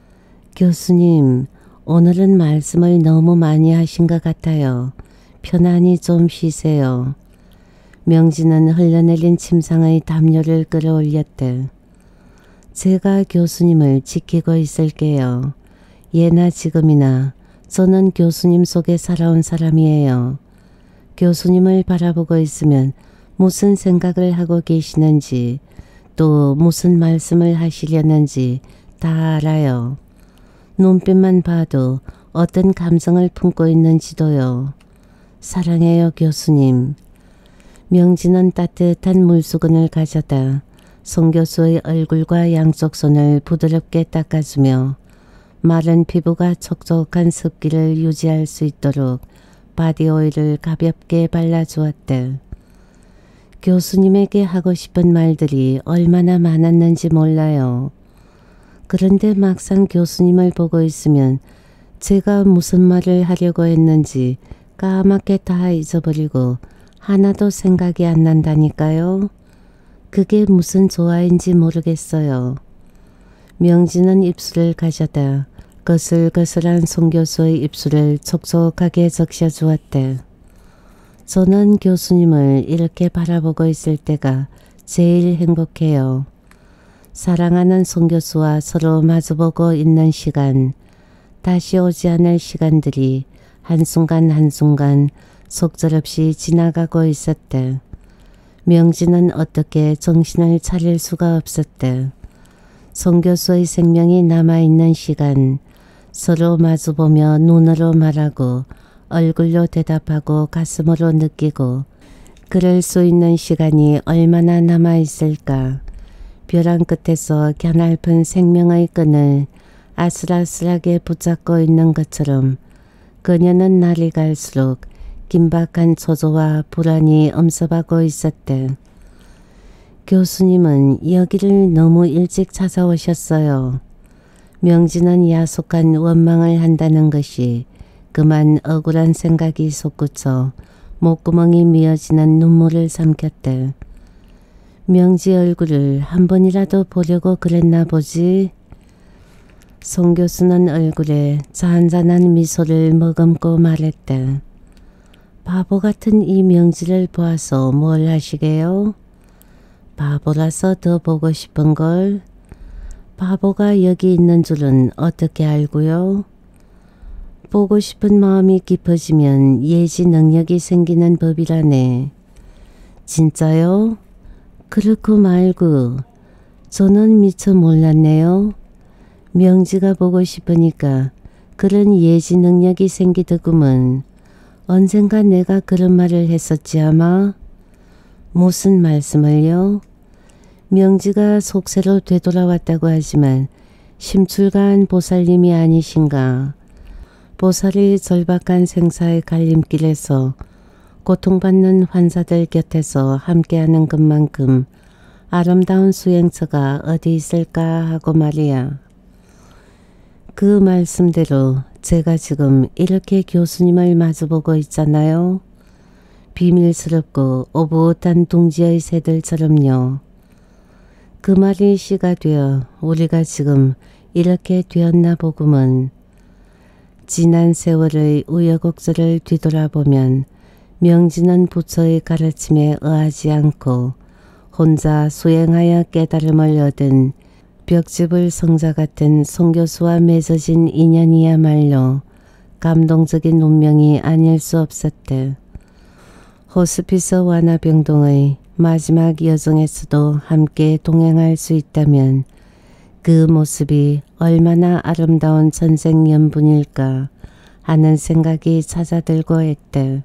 교수님, 오늘은 말씀을 너무 많이 하신 것 같아요. 편안히 좀 쉬세요. 명진은 흘러내린 침상의 담요를 끌어올렸다. 제가 교수님을 지키고 있을게요. 예나 지금이나 저는 교수님 속에 살아온 사람이에요. 교수님을 바라보고 있으면 무슨 생각을 하고 계시는지 또 무슨 말씀을 하시려는지 다 알아요. 눈빛만 봐도 어떤 감정을 품고 있는지도요. 사랑해요, 교수님. 명진은 따뜻한 물수건을 가져다 송 교수의 얼굴과 양쪽 손을 부드럽게 닦아주며 마른 피부가 촉촉한 습기를 유지할 수 있도록 바디오일을 가볍게 발라주었다. 교수님에게 하고 싶은 말들이 얼마나 많았는지 몰라요. 그런데 막상 교수님을 보고 있으면 제가 무슨 말을 하려고 했는지 까맣게 다 잊어버리고 하나도 생각이 안 난다니까요. 그게 무슨 조화인지 모르겠어요. 명진은 입술을 가져다 거슬거슬한 송 교수의 입술을 촉촉하게 적셔주었다. 저는 교수님을 이렇게 바라보고 있을 때가 제일 행복해요. 사랑하는 송 교수와 서로 마주보고 있는 시간, 다시 오지 않을 시간들이 한순간 한순간 속절없이 지나가고 있었대. 명진은 어떻게 정신을 차릴 수가 없었대. 송 교수의 생명이 남아있는 시간, 서로 마주보며 눈으로 말하고 얼굴로 대답하고 가슴으로 느끼고 그럴 수 있는 시간이 얼마나 남아있을까. 벼랑 끝에서 갸냘픈 생명의 끈을 아슬아슬하게 붙잡고 있는 것처럼 그녀는 날이 갈수록 긴박한 초조와 불안이 엄습하고 있었대. 교수님은 여기를 너무 일찍 찾아오셨어요. 명진은 야속한 원망을 한다는 것이 그만 억울한 생각이 솟구쳐 목구멍이 미어지는 눈물을 삼켰대. 명지 얼굴을 한 번이라도 보려고 그랬나 보지. 송 교수는 얼굴에 잔잔한 미소를 머금고 말했대. 바보 같은 이 명지를 보아서 뭘 하시게요? 바보라서 더 보고 싶은 걸. 바보가 여기 있는 줄은 어떻게 알고요? 보고 싶은 마음이 깊어지면 예지 능력이 생기는 법이라네. 진짜요? 그렇고 말고 저는 미처 몰랐네요. 명지가 보고 싶으니까 그런 예지 능력이 생기더구먼. 언젠가 내가 그런 말을 했었지 아마. 무슨 말씀을요? 명지가 속세로 되돌아왔다고 하지만 심출가한 보살님이 아니신가. 보살이 절박한 생사의 갈림길에서 고통받는 환자들 곁에서 함께하는 것만큼 아름다운 수행처가 어디 있을까 하고 말이야. 그 말씀대로 제가 지금 이렇게 교수님을 마주보고 있잖아요. 비밀스럽고 오붓한 둥지의 새들처럼요. 그 말이 시가 되어 우리가 지금 이렇게 되었나 보구먼. 지난 세월의 우여곡절을 뒤돌아보면 명진은 부처의 가르침에 의하지 않고 혼자 수행하여 깨달음을 얻은 벽집을 성자 같은 송 교수와 맺어진 인연이야말로 감동적인 운명이 아닐 수 없었대. 호스피스 완화병동의 마지막 여정에서도 함께 동행할 수 있다면 그 모습이 얼마나 아름다운 전생연분일까 하는 생각이 찾아들고 했대.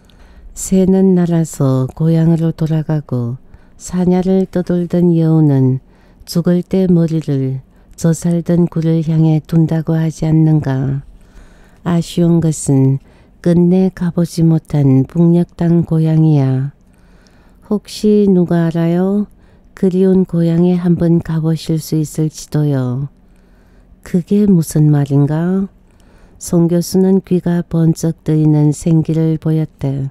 새는 날아서 고향으로 돌아가고 사냐를 떠돌던 여우는 죽을 때 머리를 저 살던 굴을 향해 둔다고 하지 않는가. 아쉬운 것은 끝내 가보지 못한 북녘 땅 고향이야. 혹시 누가 알아요? 그리운 고향에 한번 가보실 수 있을지도요. 그게 무슨 말인가? 송 교수는 귀가 번쩍 뜨이는 생기를 보였대.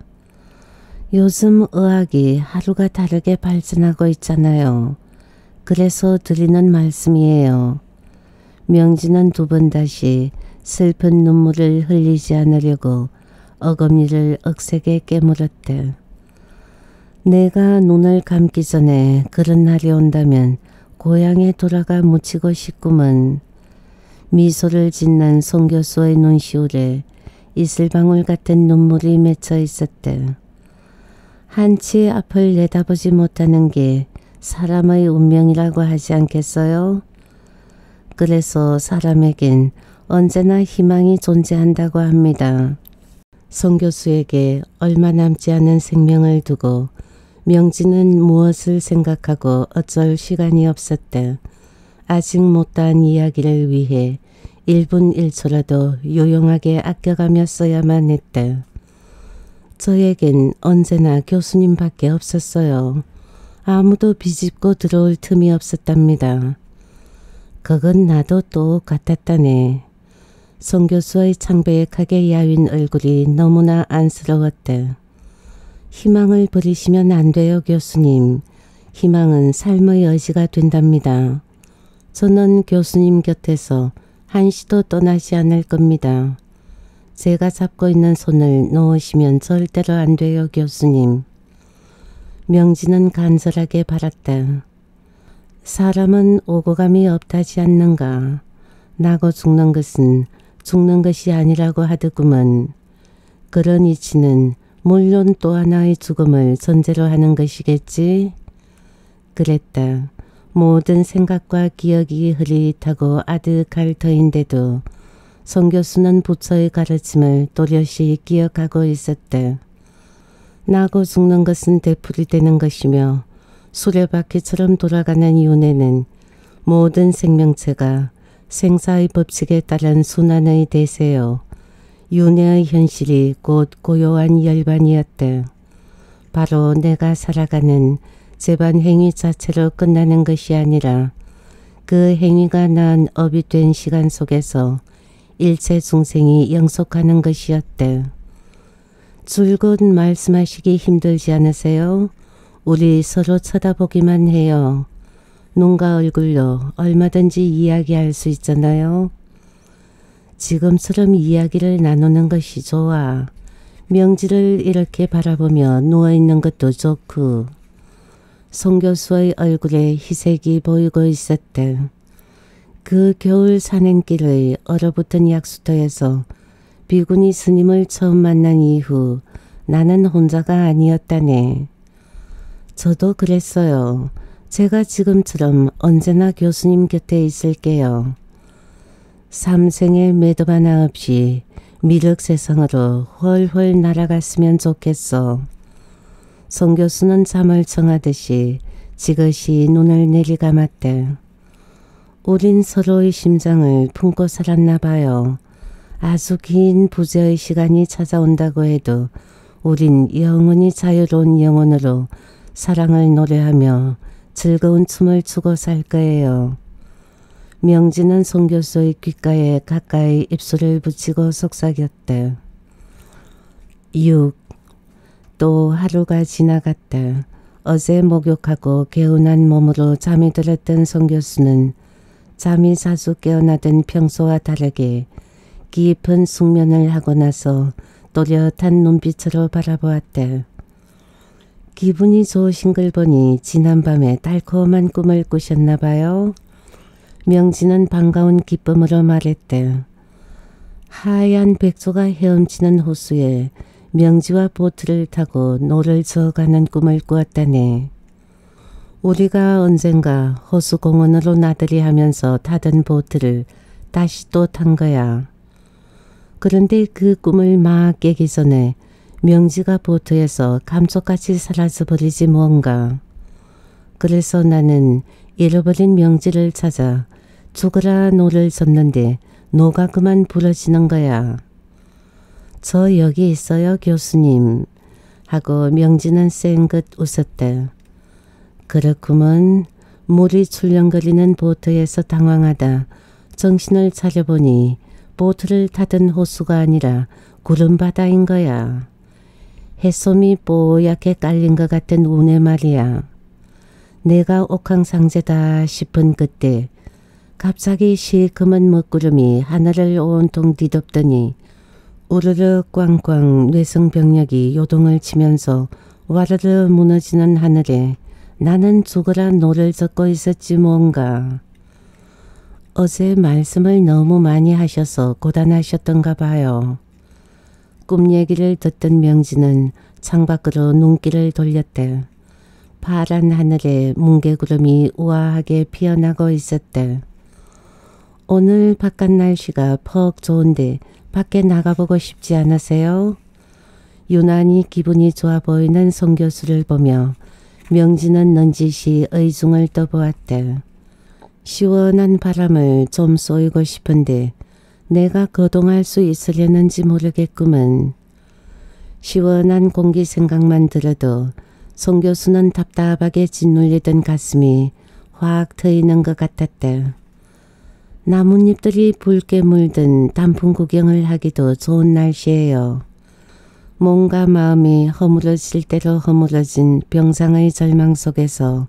요즘 의학이 하루가 다르게 발전하고 있잖아요. 그래서 드리는 말씀이에요. 명진은 두 번 다시 슬픈 눈물을 흘리지 않으려고 어금니를 억세게 깨물었대. 내가 눈을 감기 전에 그런 날이 온다면 고향에 돌아가 묻히고 싶구먼. 미소를 짓는 송 교수의 눈시울에 이슬방울 같은 눈물이 맺혀 있었대. 한치 앞을 내다보지 못하는 게 사람의 운명이라고 하지 않겠어요? 그래서 사람에겐 언제나 희망이 존재한다고 합니다. 송 교수에게 얼마 남지 않은 생명을 두고 명진은 무엇을 생각하고 어쩔 시간이 없었대. 아직 못다한 이야기를 위해 일 분 일 초라도 요용하게 아껴가며 써야만 했대. 저에겐 언제나 교수님밖에 없었어요. 아무도 비집고 들어올 틈이 없었답니다. 그건 나도 똑같았다네. 송 교수의 창백하게 야윈 얼굴이 너무나 안쓰러웠대. 희망을 버리시면 안 돼요, 교수님. 희망은 삶의 의지가 된답니다. 저는 교수님 곁에서 한시도 떠나지 않을 겁니다. 제가 잡고 있는 손을 놓으시면 절대로 안 돼요, 교수님. 명진은 간절하게 바랐다. 사람은 오고감이 없다지 않는가. 나고 죽는 것은 죽는 것이 아니라고 하더구먼. 그런 이치는 물론 또 하나의 죽음을 전제로 하는 것이겠지. 그랬다. 모든 생각과 기억이 흐릿하고 아득할 터인데도 송 교수는 부처의 가르침을 또렷이 기억하고 있었다. 나고 죽는 것은 되풀이되는 것이며 수레바퀴처럼 돌아가는 윤회는 모든 생명체가 생사의 법칙에 따른 순환의 대세요. 윤회의 현실이 곧 고요한 열반이었다. 바로 내가 살아가는 재반 행위 자체로 끝나는 것이 아니라 그 행위가 난 업이 된 시간 속에서 일체 중생이 영속하는 것이었다. 줄곧 말씀하시기 힘들지 않으세요? 우리 서로 쳐다보기만 해요. 눈과 얼굴로 얼마든지 이야기할 수 있잖아요. 지금처럼 이야기를 나누는 것이 좋아. 명지를 이렇게 바라보며 누워있는 것도 좋고. 송 교수의 얼굴에 희색이 보이고 있었다. 그 겨울 산행길의 얼어붙은 약수터에서 비구니 스님을 처음 만난 이후 나는 혼자가 아니었다네. 저도 그랬어요. 제가 지금처럼 언제나 교수님 곁에 있을게요. 삼생의 매듭 하나 없이 미륵세상으로 훨훨 날아갔으면 좋겠어. 송 교수는 잠을 청하듯이 지그시 눈을 내리감았다. 우린 서로의 심장을 품고 살았나 봐요. 아주 긴 부재의 시간이 찾아온다고 해도 우린 영원히 자유로운 영혼으로 사랑을 노래하며 즐거운 춤을 추고 살 거예요. 명지는 송 교수의 귓가에 가까이 입술을 붙이고 속삭였다. 육. 또 하루가 지나갔다. 어제 목욕하고 개운한 몸으로 잠이 들었던 송 교수는 잠이 자주 깨어나던 평소와 다르게 깊은 숙면을 하고 나서 또렷한 눈빛으로 바라보았다. 기분이 좋으신 걸 보니 지난밤에 달콤한 꿈을 꾸셨나 봐요. 명지는 반가운 기쁨으로 말했다. 하얀 백조가 헤엄치는 호수에 명지와 보트를 타고 노를 저어가는 꿈을 꾸었다네. 우리가 언젠가 호수공원으로 나들이 하면서 타던 보트를 다시 또 탄 거야. 그런데 그 꿈을 막 깨기 전에 명지가 보트에서 감쪽같이 사라져버리지 뭔가. 그래서 나는 잃어버린 명지를 찾아 죽으라 노를 젓는데 노가 그만 부러지는 거야. 저 여기 있어요 교수님 하고 명지는 쌩긋 웃었다. 그렇구먼. 물이 출렁거리는 보트에서 당황하다 정신을 차려보니 보트를 타던 호수가 아니라 구름바다인 거야. 해솜이 뽀얗게 깔린 것 같은 운해 말이야. 내가 옥황상제다 싶은 그때 갑자기 시커먼 먹구름이 하늘을 온통 뒤덮더니 우르르 꽝꽝 뇌성병력이 요동을 치면서 와르르 무너지는 하늘에 나는 죽으라 노를 젓고 있었지 뭔가. 어제 말씀을 너무 많이 하셔서 고단하셨던가 봐요. 꿈 얘기를 듣던 명지는 창밖으로 눈길을 돌렸다. 파란 하늘에 뭉게구름이 우아하게 피어나고 있었다. 오늘 바깥 날씨가 퍽 좋은데 밖에 나가보고 싶지 않으세요? 유난히 기분이 좋아 보이는 송 교수를 보며 명지는 넌지시 의중을 떠보았다. 시원한 바람을 좀 쏘이고 싶은데 내가 거동할 수 있으려는지 모르겠구먼. 시원한 공기 생각만 들어도 송 교수는 답답하게 짓눌리던 가슴이 확 트이는 것 같았다. 나뭇잎들이 붉게 물든 단풍 구경을 하기도 좋은 날씨예요. 몸과 마음이 허물어질 대로 허물어진 병상의 절망 속에서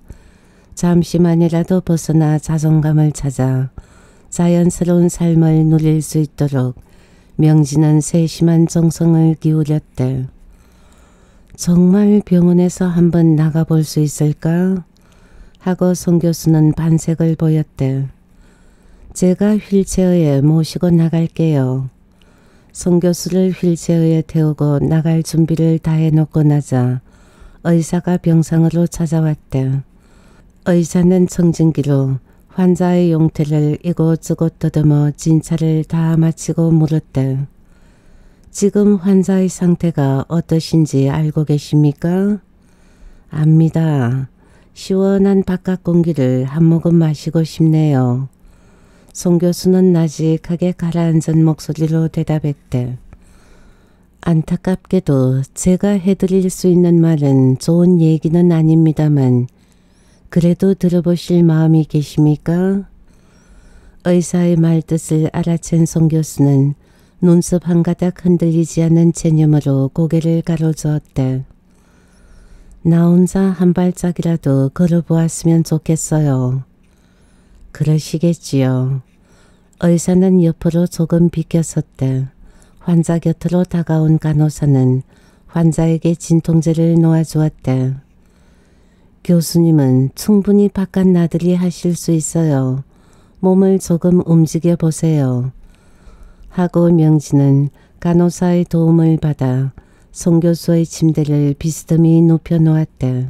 잠시만이라도 벗어나 자존감을 찾아 자연스러운 삶을 누릴 수 있도록 명지는 세심한 정성을 기울였다. 정말 병원에서 한번 나가볼 수 있을까? 하고 송 교수는 반색을 보였대. 제가 휠체어에 모시고 나갈게요. 송 교수를 휠체어에 태우고 나갈 준비를 다 해놓고 나자 의사가 병상으로 찾아왔대. 의사는 청진기로 환자의 용태를 이곳저곳 더듬어 진찰을 다 마치고 물었대. 지금 환자의 상태가 어떠신지 알고 계십니까? 압니다. 시원한 바깥 공기를 한 모금 마시고 싶네요. 송 교수는 나직하게 가라앉은 목소리로 대답했대. 안타깝게도 제가 해드릴 수 있는 말은 좋은 얘기는 아닙니다만 그래도 들어보실 마음이 계십니까? 의사의 말뜻을 알아챈 송 교수는 눈썹 한 가닥 흔들리지 않는 체념으로 고개를 가로저었대. 나 혼자 한 발짝이라도 걸어보았으면 좋겠어요. 그러시겠지요. 의사는 옆으로 조금 비켜섰대. 환자 곁으로 다가온 간호사는 환자에게 진통제를 놓아주었대. 교수님은 충분히 바깥 나들이 하실 수 있어요. 몸을 조금 움직여 보세요. 하고 명진은 간호사의 도움을 받아 송 교수의 침대를 비스듬히 눕혀놓았대.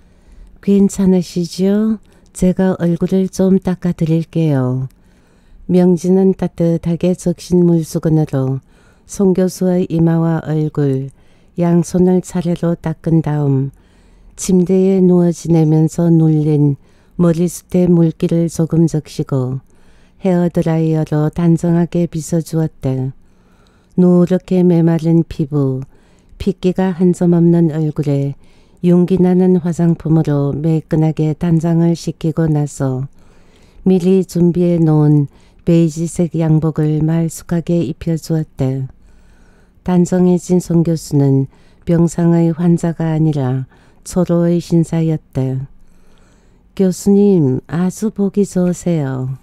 괜찮으시지요? 제가 얼굴을 좀 닦아드릴게요. 명진은 따뜻하게 적신 물수건으로 송 교수의 이마와 얼굴, 양손을 차례로 닦은 다음 침대에 누워 지내면서 눌린 머리숱에 물기를 조금 적시고 헤어드라이어로 단정하게 빗어주었대. 누렇게 메마른 피부, 핏기가 한 점 없는 얼굴에 윤기나는 화장품으로 매끈하게 단장을 시키고 나서 미리 준비해 놓은 베이지색 양복을 말쑥하게 입혀주었대. 단정해진 송 교수는 병상의 환자가 아니라 초로의 신사였대. 교수님 아주 보기 좋으세요.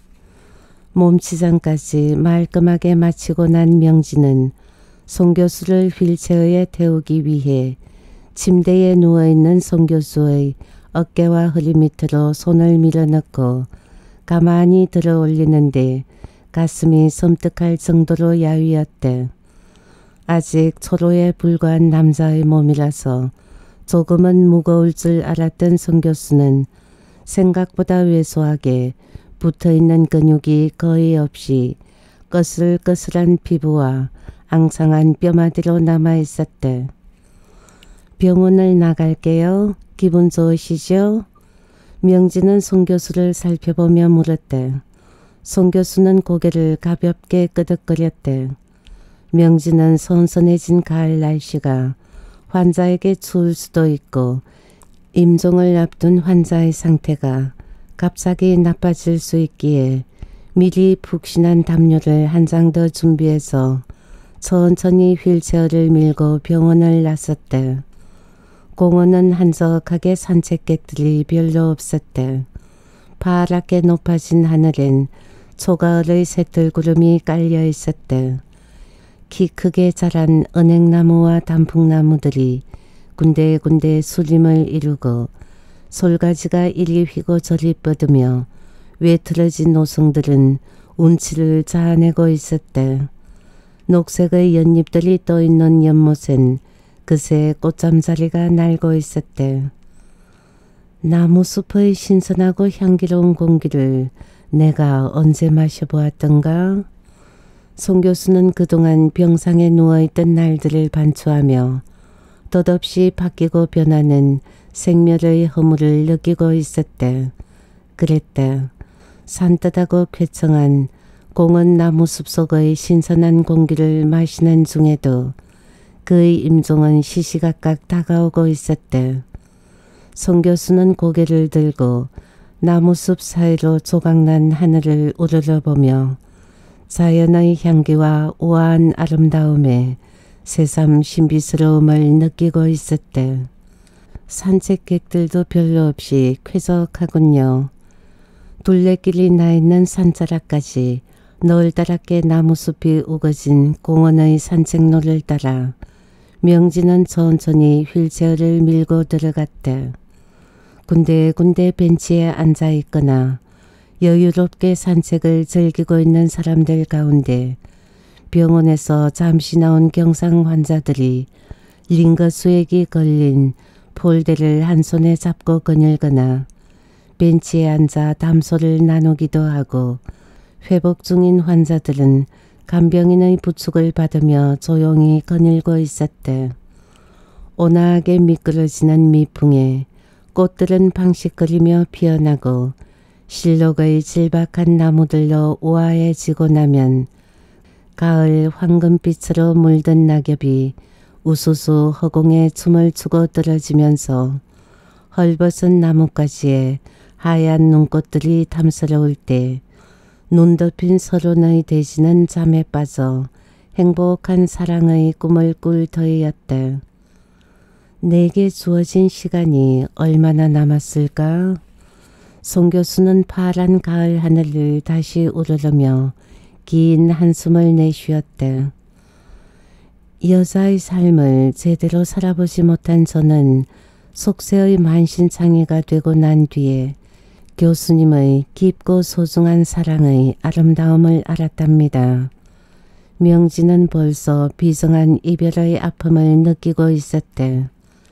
몸치장까지 말끔하게 마치고 난 명진은 송 교수를 휠체어에 태우기 위해 침대에 누워있는 송 교수의 어깨와 허리 밑으로 손을 밀어넣고 가만히 들어 올리는데 가슴이 섬뜩할 정도로 야위었대. 아직 초로에 불과한 남자의 몸이라서 조금은 무거울 줄 알았던 송 교수는 생각보다 왜소하게 붙어있는 근육이 거의 없이 거슬거슬한 피부와 앙상한 뼈마디로 남아있었대. 병원을 나갈게요. 기분 좋으시죠? 명진은 송 교수를 살펴보며 물었대. 송 교수는 고개를 가볍게 끄덕거렸대. 명진은 선선해진 가을 날씨가 환자에게 추울 수도 있고 임종을 앞둔 환자의 상태가 갑자기 나빠질 수 있기에 미리 푹신한 담요를 한 장 더 준비해서 천천히 휠체어를 밀고 병원을 나섰대. 공원은 한적하게 산책객들이 별로 없었대. 파랗게 높아진 하늘엔 초가을의 새털구름이 깔려 있었대. 키 크게 자란 은행나무와 단풍나무들이 군데군데 수림을 이루고 솔가지가 이리 휘고 저리 뻗으며 외틀어진 노송들은 운치를 자아내고 있었대. 녹색의 연잎들이 떠있는 연못엔 그새 꽃잠자리가 날고 있었대. 나무숲의 신선하고 향기로운 공기를 내가 언제 마셔보았던가? 송 교수는 그동안 병상에 누워있던 날들을 반추하며 덧없이 바뀌고 변하는 생멸의 허물을 느끼고 있었대. 그랬대. 산뜻하고 쾌청한 공원 나무 숲속의 신선한 공기를 마시는 중에도 그의 임종은 시시각각 다가오고 있었대. 송 교수는 고개를 들고 나무숲 사이로 조각난 하늘을 우러러보며 자연의 향기와 우아한 아름다움에 새삼 신비스러움을 느끼고 있었대. 산책객들도 별로 없이 쾌적하군요. 둘레길이 나있는 산자락까지 널따랗게 나무숲이 우거진 공원의 산책로를 따라 명진은 천천히 휠체어를 밀고 들어갔대. 군데군데 벤치에 앉아 있거나 여유롭게 산책을 즐기고 있는 사람들 가운데 병원에서 잠시 나온 경상 환자들이 링거 수액이 걸린 폴대를 한 손에 잡고 거닐거나 벤치에 앉아 담소를 나누기도 하고, 회복 중인 환자들은 간병인의 부축을 받으며 조용히 거닐고 있었대. 온화하게 미끄러지는 미풍에 꽃들은 방식거리며 피어나고 실록의 질박한 나무들로 우아해지고 나면 가을 황금빛으로 물든 낙엽이 우수수 허공에 춤을 추고 떨어지면서 헐벗은 나뭇가지에 하얀 눈꽃들이 탐스러울 때 눈 덮인 서론의 대지는 잠에 빠져 행복한 사랑의 꿈을 꿀 터이였다. 내게 주어진 시간이 얼마나 남았을까? 송 교수는 파란 가을 하늘을 다시 우러르며 긴 한숨을 내쉬었다. 여자의 삶을 제대로 살아보지 못한 저는 속세의 만신창이가 되고 난 뒤에 교수님의 깊고 소중한 사랑의 아름다움을 알았답니다. 명진은 벌써 비정한 이별의 아픔을 느끼고 있었대.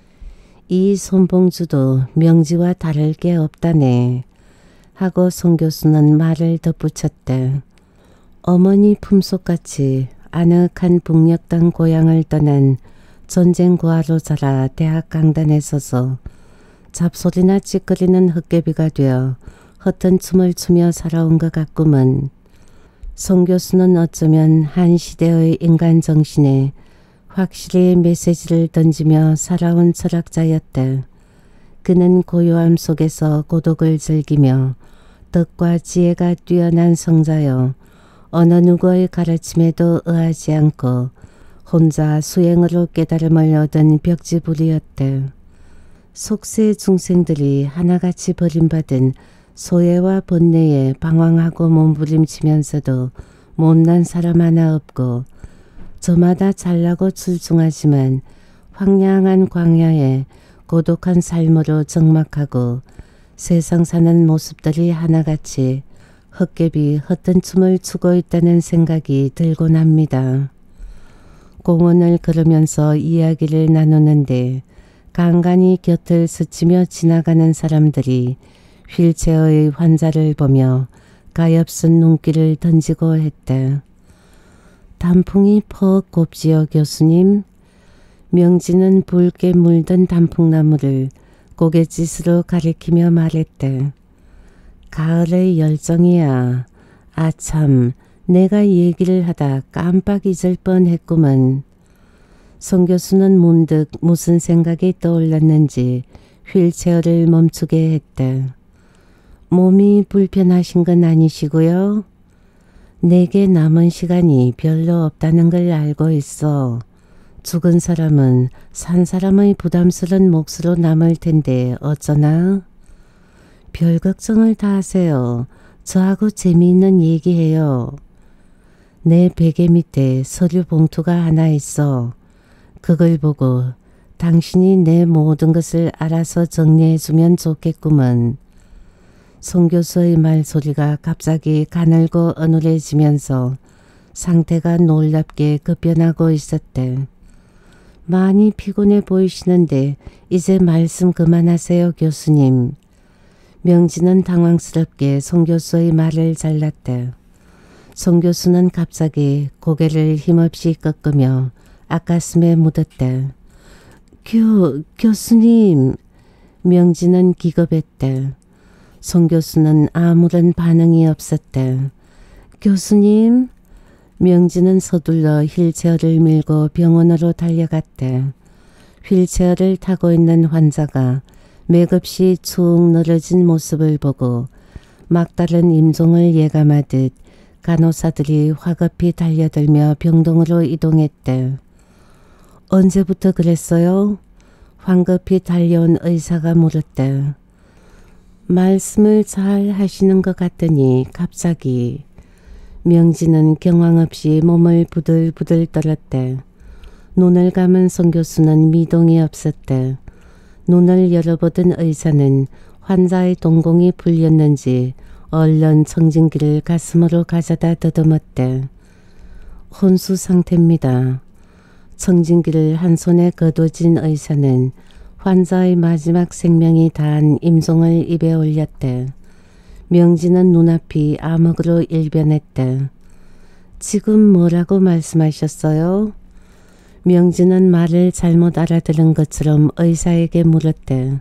이 손봉주도 명지와 다를 게 없다네 하고 송 교수는 말을 덧붙였대. 어머니 품속같이 아늑한 북녘 고향을 떠난 전쟁고아로 자라 대학 강단에 서서 잡소리나 찌끄리는 헛개비가 되어 허튼 춤을 추며 살아온 것 같구먼. 송 교수는 어쩌면 한 시대의 인간 정신에 확실히 메시지를 던지며 살아온 철학자였다. 그는 고요함 속에서 고독을 즐기며 덕과 지혜가 뛰어난 성자여 어느 누구의 가르침에도 의하지 않고 혼자 수행으로 깨달음을 얻은 벽지불이었다. 속세 중생들이 하나같이 버림받은 소외와 번뇌에 방황하고 몸부림치면서도 못난 사람 하나 없고, 저마다 잘나고 출중하지만 황량한 광야에 고독한 삶으로 적막하고 세상 사는 모습들이 하나같이 헛개비 헛된 춤을 추고 있다는 생각이 들곤 합니다. 공원을 걸으면서 이야기를 나누는데 간간히 곁을 스치며 지나가는 사람들이 휠체어의 환자를 보며 가엾은 눈길을 던지고 했다. 단풍이 퍽 곱지요 교수님. 명진은 붉게 물든 단풍나무를 고갯짓으로 가리키며 말했다. 가을의 열정이야. 아참, 내가 얘기를 하다 깜빡 잊을 뻔했구먼. 송 교수는 문득 무슨 생각이 떠올랐는지 휠체어를 멈추게 했다. 몸이 불편하신 건 아니시고요? 내게 남은 시간이 별로 없다는 걸 알고 있어. 죽은 사람은 산 사람의 부담스런 몫으로 남을 텐데 어쩌나? 별 걱정을 다 하세요. 저하고 재미있는 얘기해요. 내 베개 밑에 서류 봉투가 하나 있어. 그걸 보고 당신이 내 모든 것을 알아서 정리해주면 좋겠구먼. 송 교수의 말소리가 갑자기 가늘고 어눌해지면서 상태가 놀랍게 급변하고 있었대. 많이 피곤해 보이시는데 이제 말씀 그만하세요 교수님. 명진은 당황스럽게 송 교수의 말을 잘랐대. 송 교수는 갑자기 고개를 힘없이 꺾으며 앞가슴에 묻었대. 교, 교수님. 명진은 기겁했대. 송 교수는 아무런 반응이 없었대. 교수님. 명진은 서둘러 휠체어를 밀고 병원으로 달려갔대. 휠체어를 타고 있는 환자가 맥없이 축 늘어진 모습을 보고 막다른 임종을 예감하듯 간호사들이 화급히 달려들며 병동으로 이동했대. 언제부터 그랬어요? 황급히 달려온 의사가 물었대. 말씀을 잘 하시는 것 같더니 갑자기. 명진은 경황 없이 몸을 부들부들 떨었대. 눈을 감은 송 교수는 미동이 없었대. 눈을 열어보던 의사는 환자의 동공이 풀렸는지 얼른 청진기를 가슴으로 가져다 더듬었대. 혼수 상태입니다. 청진기를 한 손에 거둬진 의사는 환자의 마지막 생명이 닿은 임종을 입에 올렸대. 명진은 눈앞이 암흑으로 일변했대. 지금 뭐라고 말씀하셨어요? 명진은 말을 잘못 알아들은 것처럼 의사에게 물었대.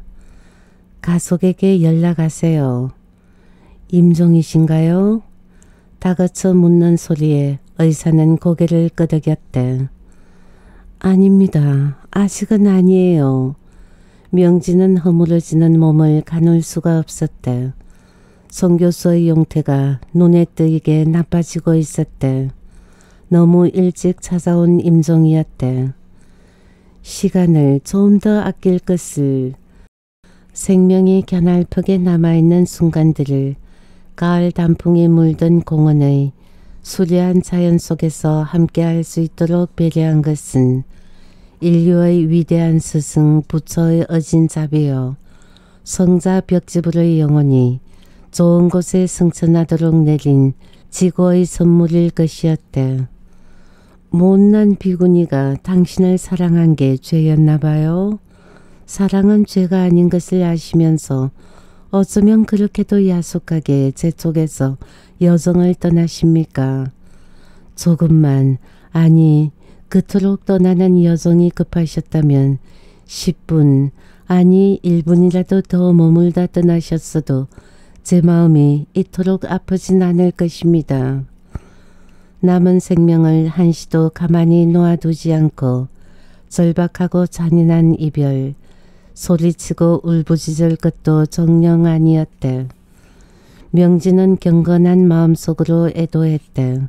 가족에게 연락하세요. 임종이신가요? 다그쳐 묻는 소리에 의사는 고개를 끄덕였대. 아닙니다. 아직은 아니에요. 명진은 허물어지는 몸을 가눌 수가 없었대. 송 교수의 용태가 눈에 띄게 나빠지고 있었대. 너무 일찍 찾아온 임종이었대. 시간을 좀 더 아낄 것을. 생명이 겨날프게 남아있는 순간들을 가을 단풍이 물든 공원의 수려한 자연 속에서 함께할 수 있도록 배려한 것은 인류의 위대한 스승 부처의 어진잡이여 성자 벽지불의 영혼이 좋은 곳에 승천하도록 내린 지고의 선물일 것이었대. 못난 비구니가 당신을 사랑한 게 죄였나 봐요. 사랑은 죄가 아닌 것을 아시면서 어쩌면 그렇게도 야속하게 제 쪽에서 여정을 떠나십니까? 조금만, 아니 그토록 떠나는 여정이 급하셨다면 십 분, 아니 일 분이라도 더 머물다 떠나셨어도 제 마음이 이토록 아프진 않을 것입니다. 남은 생명을 한시도 가만히 놓아두지 않고 절박하고 잔인한 이별, 소리치고 울부짖을 것도 정녕 아니었대. 명진은 경건한 마음속으로 애도했대.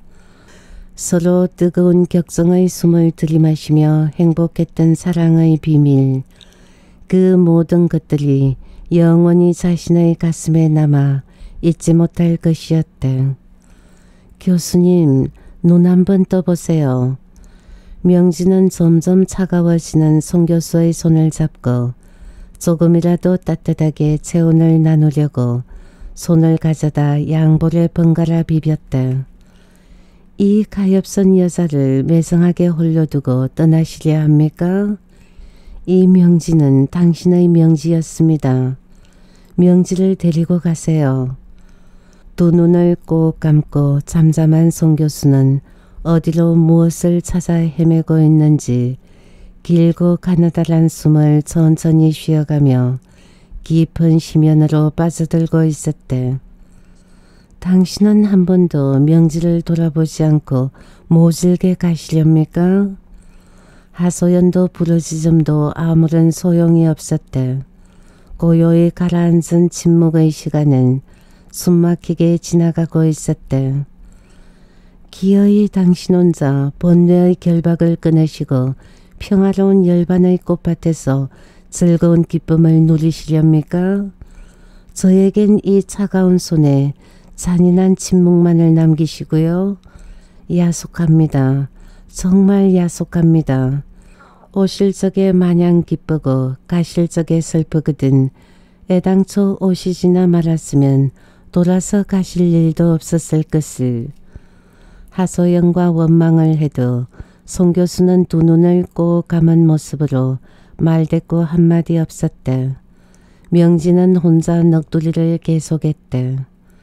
서로 뜨거운 격정의 숨을 들이마시며 행복했던 사랑의 비밀, 그 모든 것들이 영원히 자신의 가슴에 남아 잊지 못할 것이었대. 교수님, 눈 한번 떠보세요. 명진은 점점 차가워지는 송 교수의 손을 잡고 조금이라도 따뜻하게 체온을 나누려고 손을 가져다 양볼에 번갈아 비볐다. 이 가엾은 여자를 매정하게 홀려두고 떠나시려 합니까? 이 명지는 당신의 명지였습니다. 명지를 데리고 가세요. 두 눈을 꼭 감고 잠잠한 송 교수는 어디로 무엇을 찾아 헤매고 있는지 길고 가느다란 숨을 천천히 쉬어가며 깊은 심연으로 빠져들고 있었대. 당신은 한 번도 명지를 돌아보지 않고 모질게 가시렵니까? 하소연도 부르짖음도 아무런 소용이 없었대. 고요히 가라앉은 침묵의 시간은 숨막히게 지나가고 있었대. 기어이 당신 혼자 번뇌의 결박을 끊으시고 평화로운 열반의 꽃밭에서 즐거운 기쁨을 누리시렵니까? 저에겐 이 차가운 손에 잔인한 침묵만을 남기시고요. 야속합니다. 정말 야속합니다. 오실 적에 마냥 기쁘고 가실 적에 슬프거든 애당초 오시지나 말았으면 돌아서 가실 일도 없었을 것을. 하소연과 원망을 해도 송 교수는 두 눈을 꼭 감은 모습으로 말대꾸 한마디 없었대. 명진은 혼자 넋두리를 계속했대.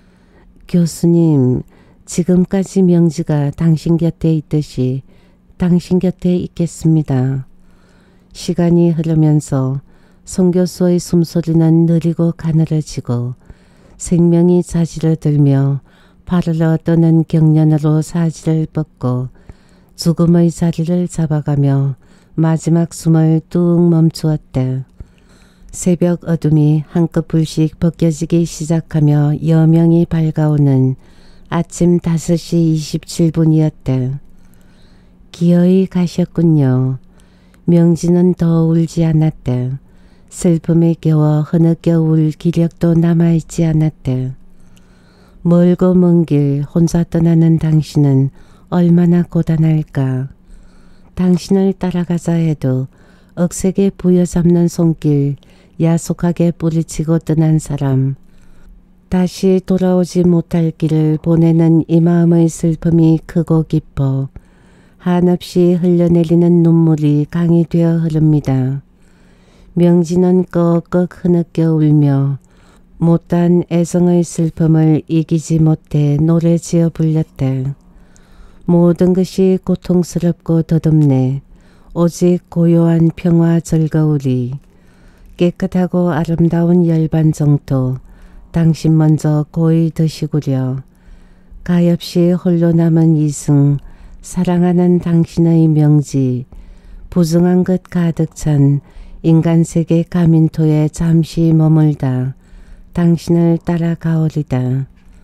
교수님, 지금까지 명지가 당신 곁에 있듯이 당신 곁에 있겠습니다. 시간이 흐르면서 송 교수의 숨소리는 느리고 가늘어지고 생명이 자지러들며 파르러 떠는 경련으로 사지를 뻗고 죽음의 자리를 잡아가며 마지막 숨을 뚝 멈추었대. 새벽 어둠이 한꺼풀씩 벗겨지기 시작하며 여명이 밝아오는 아침 다섯 시 이십칠 분이었대. 기어이 가셨군요. 명진은 더 울지 않았대. 슬픔에 겨워 흐느껴 울 기력도 남아있지 않았대. 멀고 먼 길 혼자 떠나는 당신은 얼마나 고단할까. 당신을 따라가자 해도 억세게 부여잡는 손길 야속하게 뿌리치고 떠난 사람. 다시 돌아오지 못할 길을 보내는 이 마음의 슬픔이 크고 깊어 한없이 흘러내리는 눈물이 강이 되어 흐릅니다. 명진은 꺽꺽 흐느껴 울며 못다한 애성의 슬픔을 이기지 못해 노래 지어 불렀다. 모든 것이 고통스럽고 더덥네. 오직 고요한 평화 즐거우리. 깨끗하고 아름다운 열반 정토. 당신 먼저 고이 드시구려. 가엾이 홀로 남은 이승. 사랑하는 당신의 명지. 부정한 것 가득 찬 인간세계 가민토에 잠시 머물다. 당신을 따라가오리다.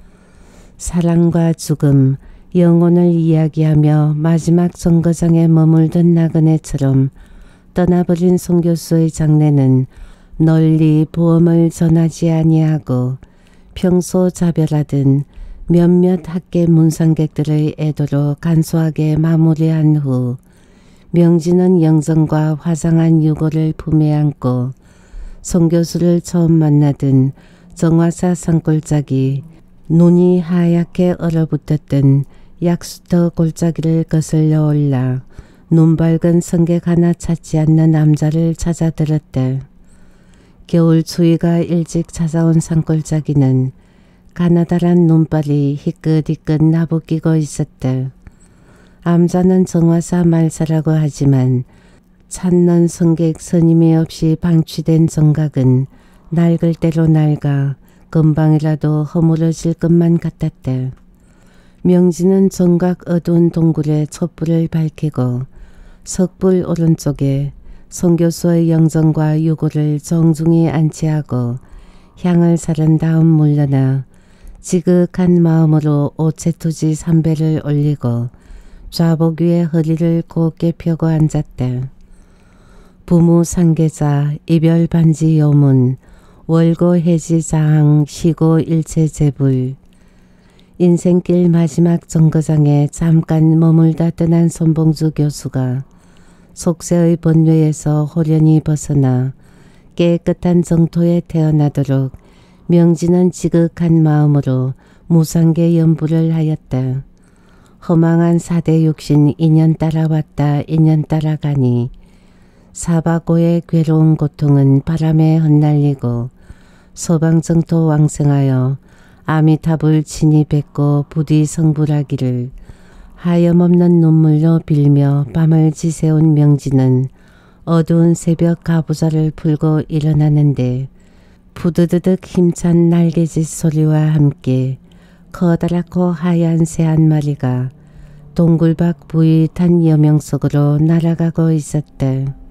사랑과 죽음, 영혼을 이야기하며 마지막 정거장에 머물던 나그네처럼 떠나버린 송 교수의 장례는 널리 보험을 전하지 아니하고 평소 자별하던 몇몇 학계 문상객들의 애도로 간소하게 마무리한 후 명진은 영정과 화장한 유고를 품에 안고 송 교수를 처음 만나던 정화사 산골짜기 눈이 하얗게 얼어붙었던 약수터 골짜기를 거슬러 올라 눈발근 성객 하나 찾지 않는 남자를 찾아들었다. 겨울 추위가 일찍 찾아온 산골짜기는 가느다란 눈발이 희끗희끗 나부끼고 있었다. 암자는 정화사 말사라고 하지만 찾는 성객 선임이 없이 방치된 정각은 낡을 대로 낡아 금방이라도 허물어질 것만 같았다. 명진은 정각 어두운 동굴에 촛불을 밝히고 석불 오른쪽에 송 교수의 영정과 유고를 정중히 안치하고 향을 사른 다음 물러나 지극한 마음으로 오체투지 삼배를 올리고 좌복 위에 허리를 곧게 펴고 앉았다. 부무 상계자 이별 반지 요문 월고 해지 자항 시고 일체 제불. 인생길 마지막 정거장에 잠깐 머물다 떠난 손봉주 교수가 속세의 번뇌에서 호련히 벗어나 깨끗한 정토에 태어나도록 명진은 지극한 마음으로 무상계 연부를 하였다. 허망한 사대 육신 인연 따라왔다 인연 따라가니 사바고의 괴로운 고통은 바람에 흩날리고 소방정토 왕성하여 아미탑을 친히 뵙고 부디 성불하기를 하염없는 눈물로 빌며 밤을 지새운 명진은 어두운 새벽 가부좌를 풀고 일어나는데 부드드득 힘찬 날개짓 소리와 함께 커다랗고 하얀 새 한 마리가 동굴 밖 부익한 여명 속으로 날아가고 있었다.